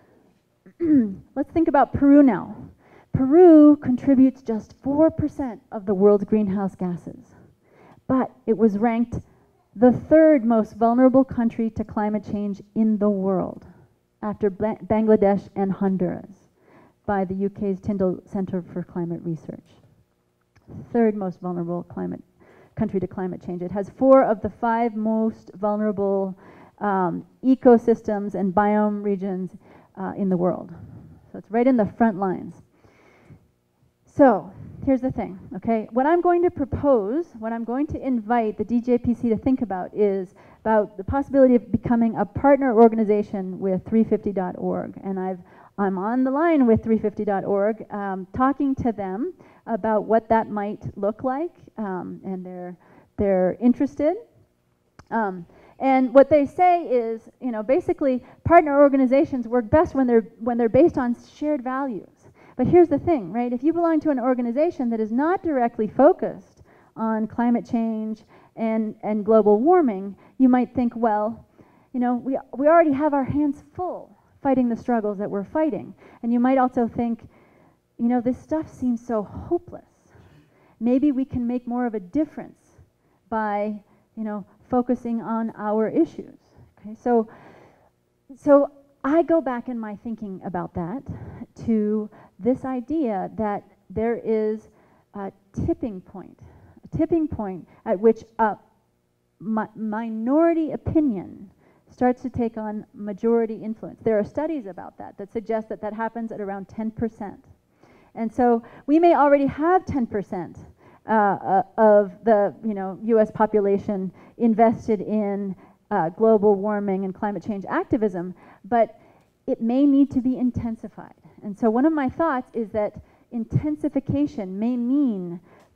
let's think about Peru now. Peru contributes just four percent of the world's greenhouse gases, but it was ranked the third most vulnerable country to climate change in the world, after Bangladesh and Honduras, by the U K's Tyndall Center for Climate Research. Third most vulnerable climate country to climate change. It has four of the five most vulnerable um, ecosystems and biome regions uh, in the world. So it's right in the front lines. So here's the thing, okay? What I'm going to propose, what I'm going to invite the D J P C to think about is about the possibility of becoming a partner organization with three fifty dot org. And I've, I'm on the line with three fifty dot org, um, talking to them about what that might look like, um, and they're, they're interested. Um, and what they say is, you know, basically partner organizations work best when they're, when they're based on shared values. But here's the thing, right? If you belong to an organization that is not directly focused on climate change and, and global warming, you might think, well, you know, we, we already have our hands full fighting the struggles that we're fighting. And you might also think, you know, this stuff seems so hopeless. Maybe we can make more of a difference by, you know, focusing on our issues. Okay, so, so I go back in my thinking about that to this idea that there is a tipping point, a tipping point at which a mi minority opinion starts to take on majority influence. There are studies about that that suggest that that happens at around ten percent. And so we may already have ten percent uh, uh, of the you know, U S population invested in uh, global warming and climate change activism, but it may need to be intensified. And so one of my thoughts is that intensification may mean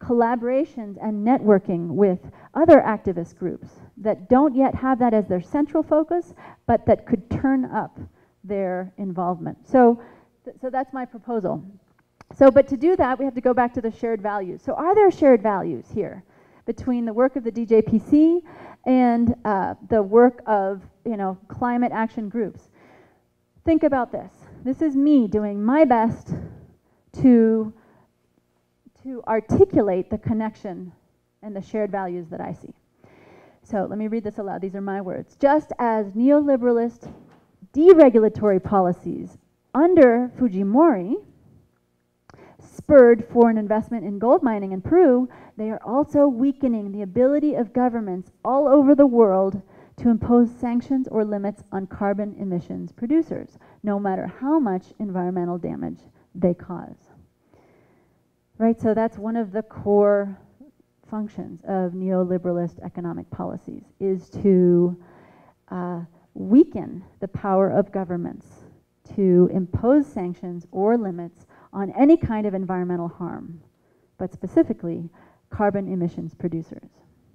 collaborations and networking with other activist groups that don't yet have that as their central focus, but that could turn up their involvement. So, th so that's my proposal. So, but to do that, we have to go back to the shared values. So are there shared values here between the work of the D J P C and uh, the work of, you know, climate action groups? Think about this. This is me doing my best to, to articulate the connection and the shared values that I see. So let me read this aloud. These are my words. Just as neoliberalist deregulatory policies under Fujimori spurred foreign investment in gold mining in Peru, they are also weakening the ability of governments all over the world to impose sanctions or limits on carbon emissions producers, no matter how much environmental damage they cause. Right, so that's one of the core functions of neoliberalist economic policies, is to uh, weaken the power of governments to impose sanctions or limits on any kind of environmental harm, but specifically carbon emissions producers.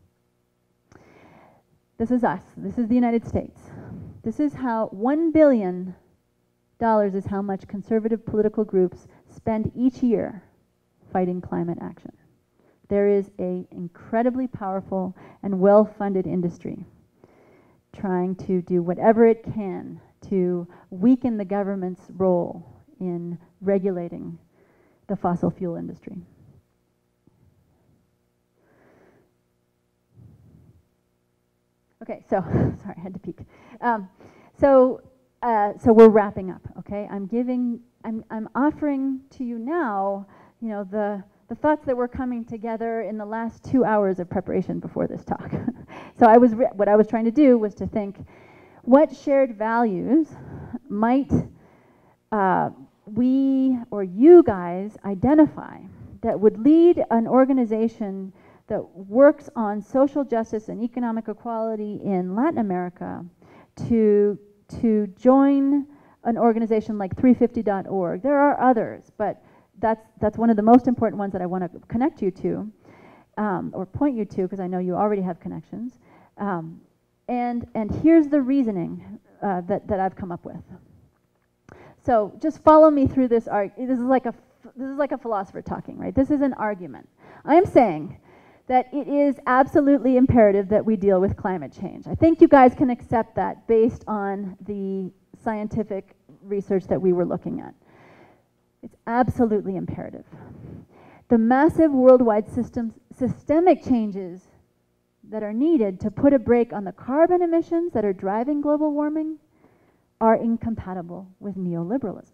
This is us. This is the United States. This is how one billion dollars is how much conservative political groups spend each year fighting climate action. There is an incredibly powerful and well-funded industry trying to do whatever it can to weaken the government's role in regulating the fossil fuel industry. Okay, so, sorry, I had to peek. Um, so, uh, so we're wrapping up, okay? I'm giving, I'm, I'm offering to you now, you know, the, the thoughts that were coming together in the last two hours of preparation before this talk. So I was, re what I was trying to do was to think, what shared values might uh, we or you guys identify that would lead an organization that works on social justice and economic equality in Latin America to, to join an organization like three fifty dot org. There are others, but that's, that's one of the most important ones that I want to connect you to, um, or point you to, because I know you already have connections. Um, and, and here's the reasoning uh, that, that I've come up with. So just follow me through this arg. This is like a, this is like a philosopher talking, right? This is an argument. I am saying that it is absolutely imperative that we deal with climate change. I think you guys can accept that based on the scientific research that we were looking at. It's absolutely imperative. The massive worldwide systems, systemic changes that are needed to put a brake on the carbon emissions that are driving global warming are incompatible with neoliberalism.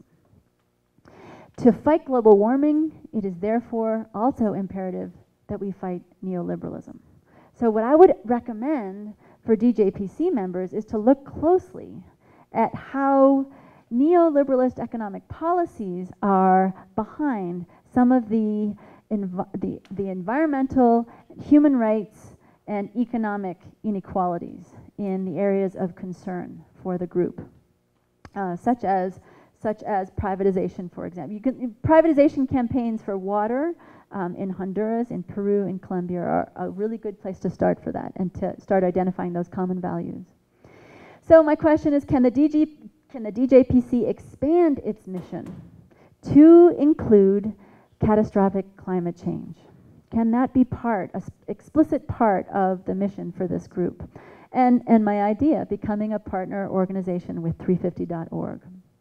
To fight global warming, it is therefore also imperative that we fight neoliberalism. So what I would recommend for D J P C members is to look closely at how neoliberalist economic policies are behind some of the, env the, the environmental, human rights, and economic inequalities in the areas of concern for the group, uh, such as such as privatization, for example. You can, privatization campaigns for water um, in Honduras, in Peru, in Colombia are a really good place to start for that and to start identifying those common values. So my question is, can the D G, can the D J P C expand its mission to include catastrophic climate change? Can that be part, an explicit part of the mission for this group? And, and my idea, becoming a partner organization with three fifty dot org.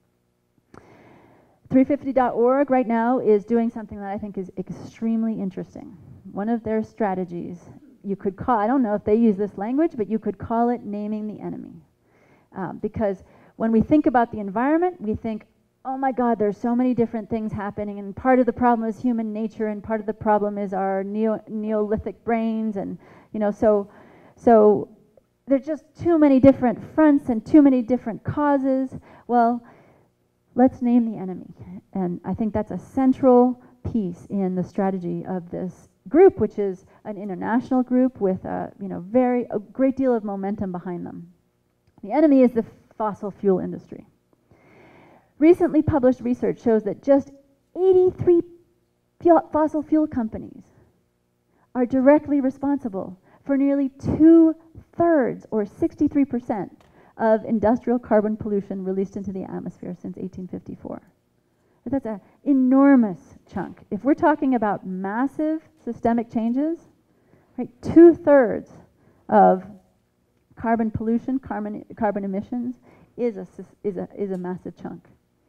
three fifty dot org right now is doing something that I think is extremely interesting. One of their strategies, you could call, I don't know if they use this language, but you could call it naming the enemy. Um, because when we think about the environment, we think, oh my God, there's so many different things happening, and part of the problem is human nature, and part of the problem is our neo Neolithic brains, and you know, so, so there's just too many different fronts and too many different causes. Well, let's name the enemy, and I think that's a central piece in the strategy of this group, which is an international group with a, you know, very a great deal of momentum behind them. The enemy is the fossil fuel industry. Recently published research shows that just eighty-three fossil fuel companies are directly responsible for nearly two-thirds, or sixty-three percent, of industrial carbon pollution released into the atmosphere since eighteen fifty-four. That's an enormous chunk. If we're talking about massive systemic changes, right, two-thirds of carbon pollution, carbon, carbon emissions, is a, is, a, is a massive chunk.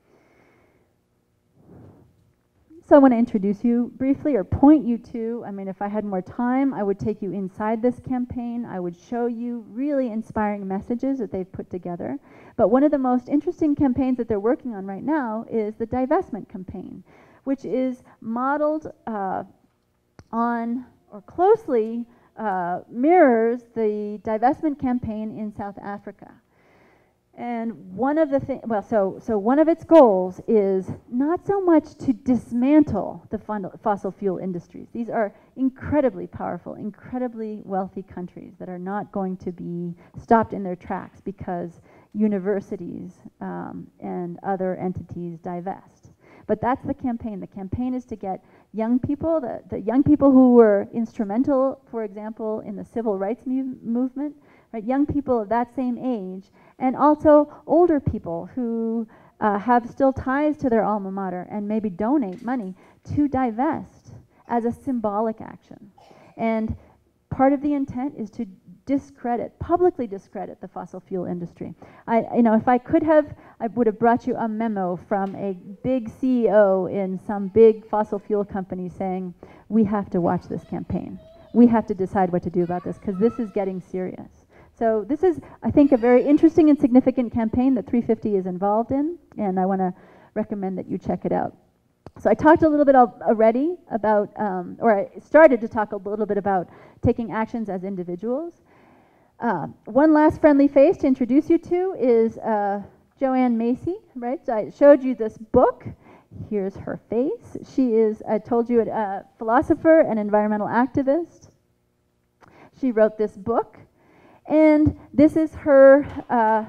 So I want to introduce you briefly, or point you to, I mean, if I had more time, I would take you inside this campaign. I would show you really inspiring messages that they've put together. But one of the most interesting campaigns that they're working on right now is the divestment campaign, which is modeled uh, on, or closely uh, mirrors the divestment campaign in South Africa. And one of the things, well, so, so one of its goals is not so much to dismantle the fossil fuel industries. These are incredibly powerful, incredibly wealthy countries that are not going to be stopped in their tracks because universities um, and other entities divest. But that's the campaign. The campaign is to get young people, the, the young people who were instrumental, for example, in the civil rights mu movement, right, young people of that same age, and also older people who uh, have still ties to their alma mater and maybe donate money to divest as a symbolic action. And part of the intent is to discredit, publicly discredit the fossil fuel industry. I, you know, if I could have, I would have brought you a memo from a big C E O in some big fossil fuel company saying, we have to watch this campaign. We have to decide what to do about this because this is getting serious. So this is, I think, a very interesting and significant campaign that three fifty is involved in, and I want to recommend that you check it out. So I talked a little bit al already about, um, or I started to talk a little bit about taking actions as individuals. Uh, one last friendly face to introduce you to is uh, Joanne Macy, right? So I showed you this book. Here's her face. She is, I told you, a philosopher and environmental activist. She wrote this book. And this is her, uh,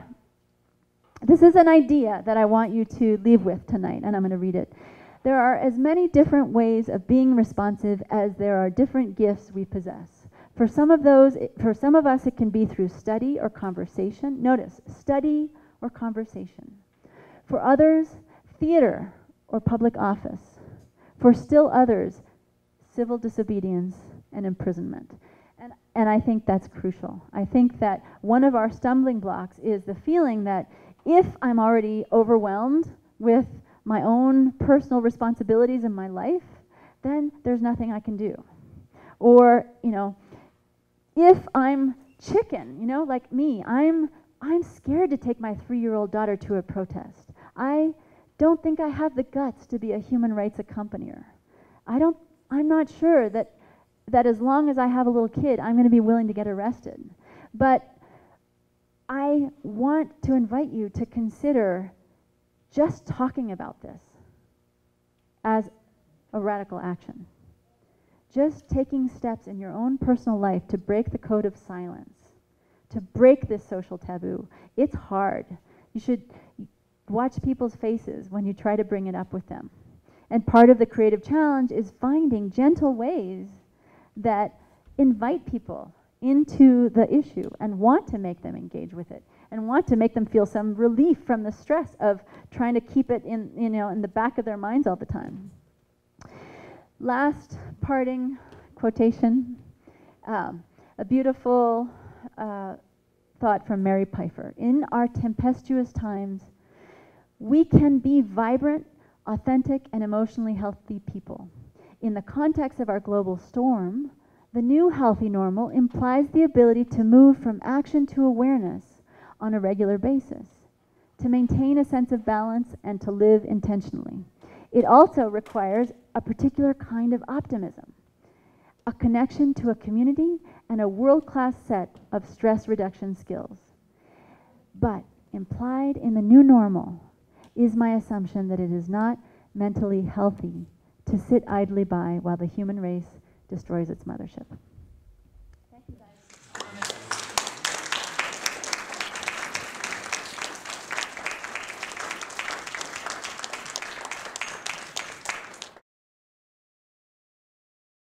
this is an idea that I want you to leave with tonight, and I'm going to read it. There are as many different ways of being responsive as there are different gifts we possess. For some of those, for some of us, it can be through study or conversation. Notice, study or conversation. For others, theater or public office. For still others, civil disobedience and imprisonment. And, and I think that's crucial. I think that one of our stumbling blocks is the feeling that if I'm already overwhelmed with my own personal responsibilities in my life, then there's nothing I can do. Or, you know, if I'm chicken, you know, like me, I'm, I'm scared to take my three-year-old daughter to a protest. I don't think I have the guts to be a human rights accompanier. I don't, I'm not sure that that as long as I have a little kid, I'm going to be willing to get arrested. But I want to invite you to consider just talking about this as a radical action. Just taking steps in your own personal life to break the code of silence, to break this social taboo. It's hard. You should watch people's faces when you try to bring it up with them. And part of the creative challenge is finding gentle ways that invite people into the issue and want to make them engage with it and want to make them feel some relief from the stress of trying to keep it in, you know, in the back of their minds all the time. Last parting quotation, um, a beautiful uh, thought from Mary Pfeiffer. In our tempestuous times, we can be vibrant, authentic, and emotionally healthy people. In the context of our global storm, the new healthy normal implies the ability to move from action to awareness on a regular basis, to maintain a sense of balance, and to live intentionally. It also requires a particular kind of optimism, a connection to a community, and a world-class set of stress reduction skills. But implied in the new normal is my assumption that it is not mentally healthy to sit idly by while the human race destroys its mothership.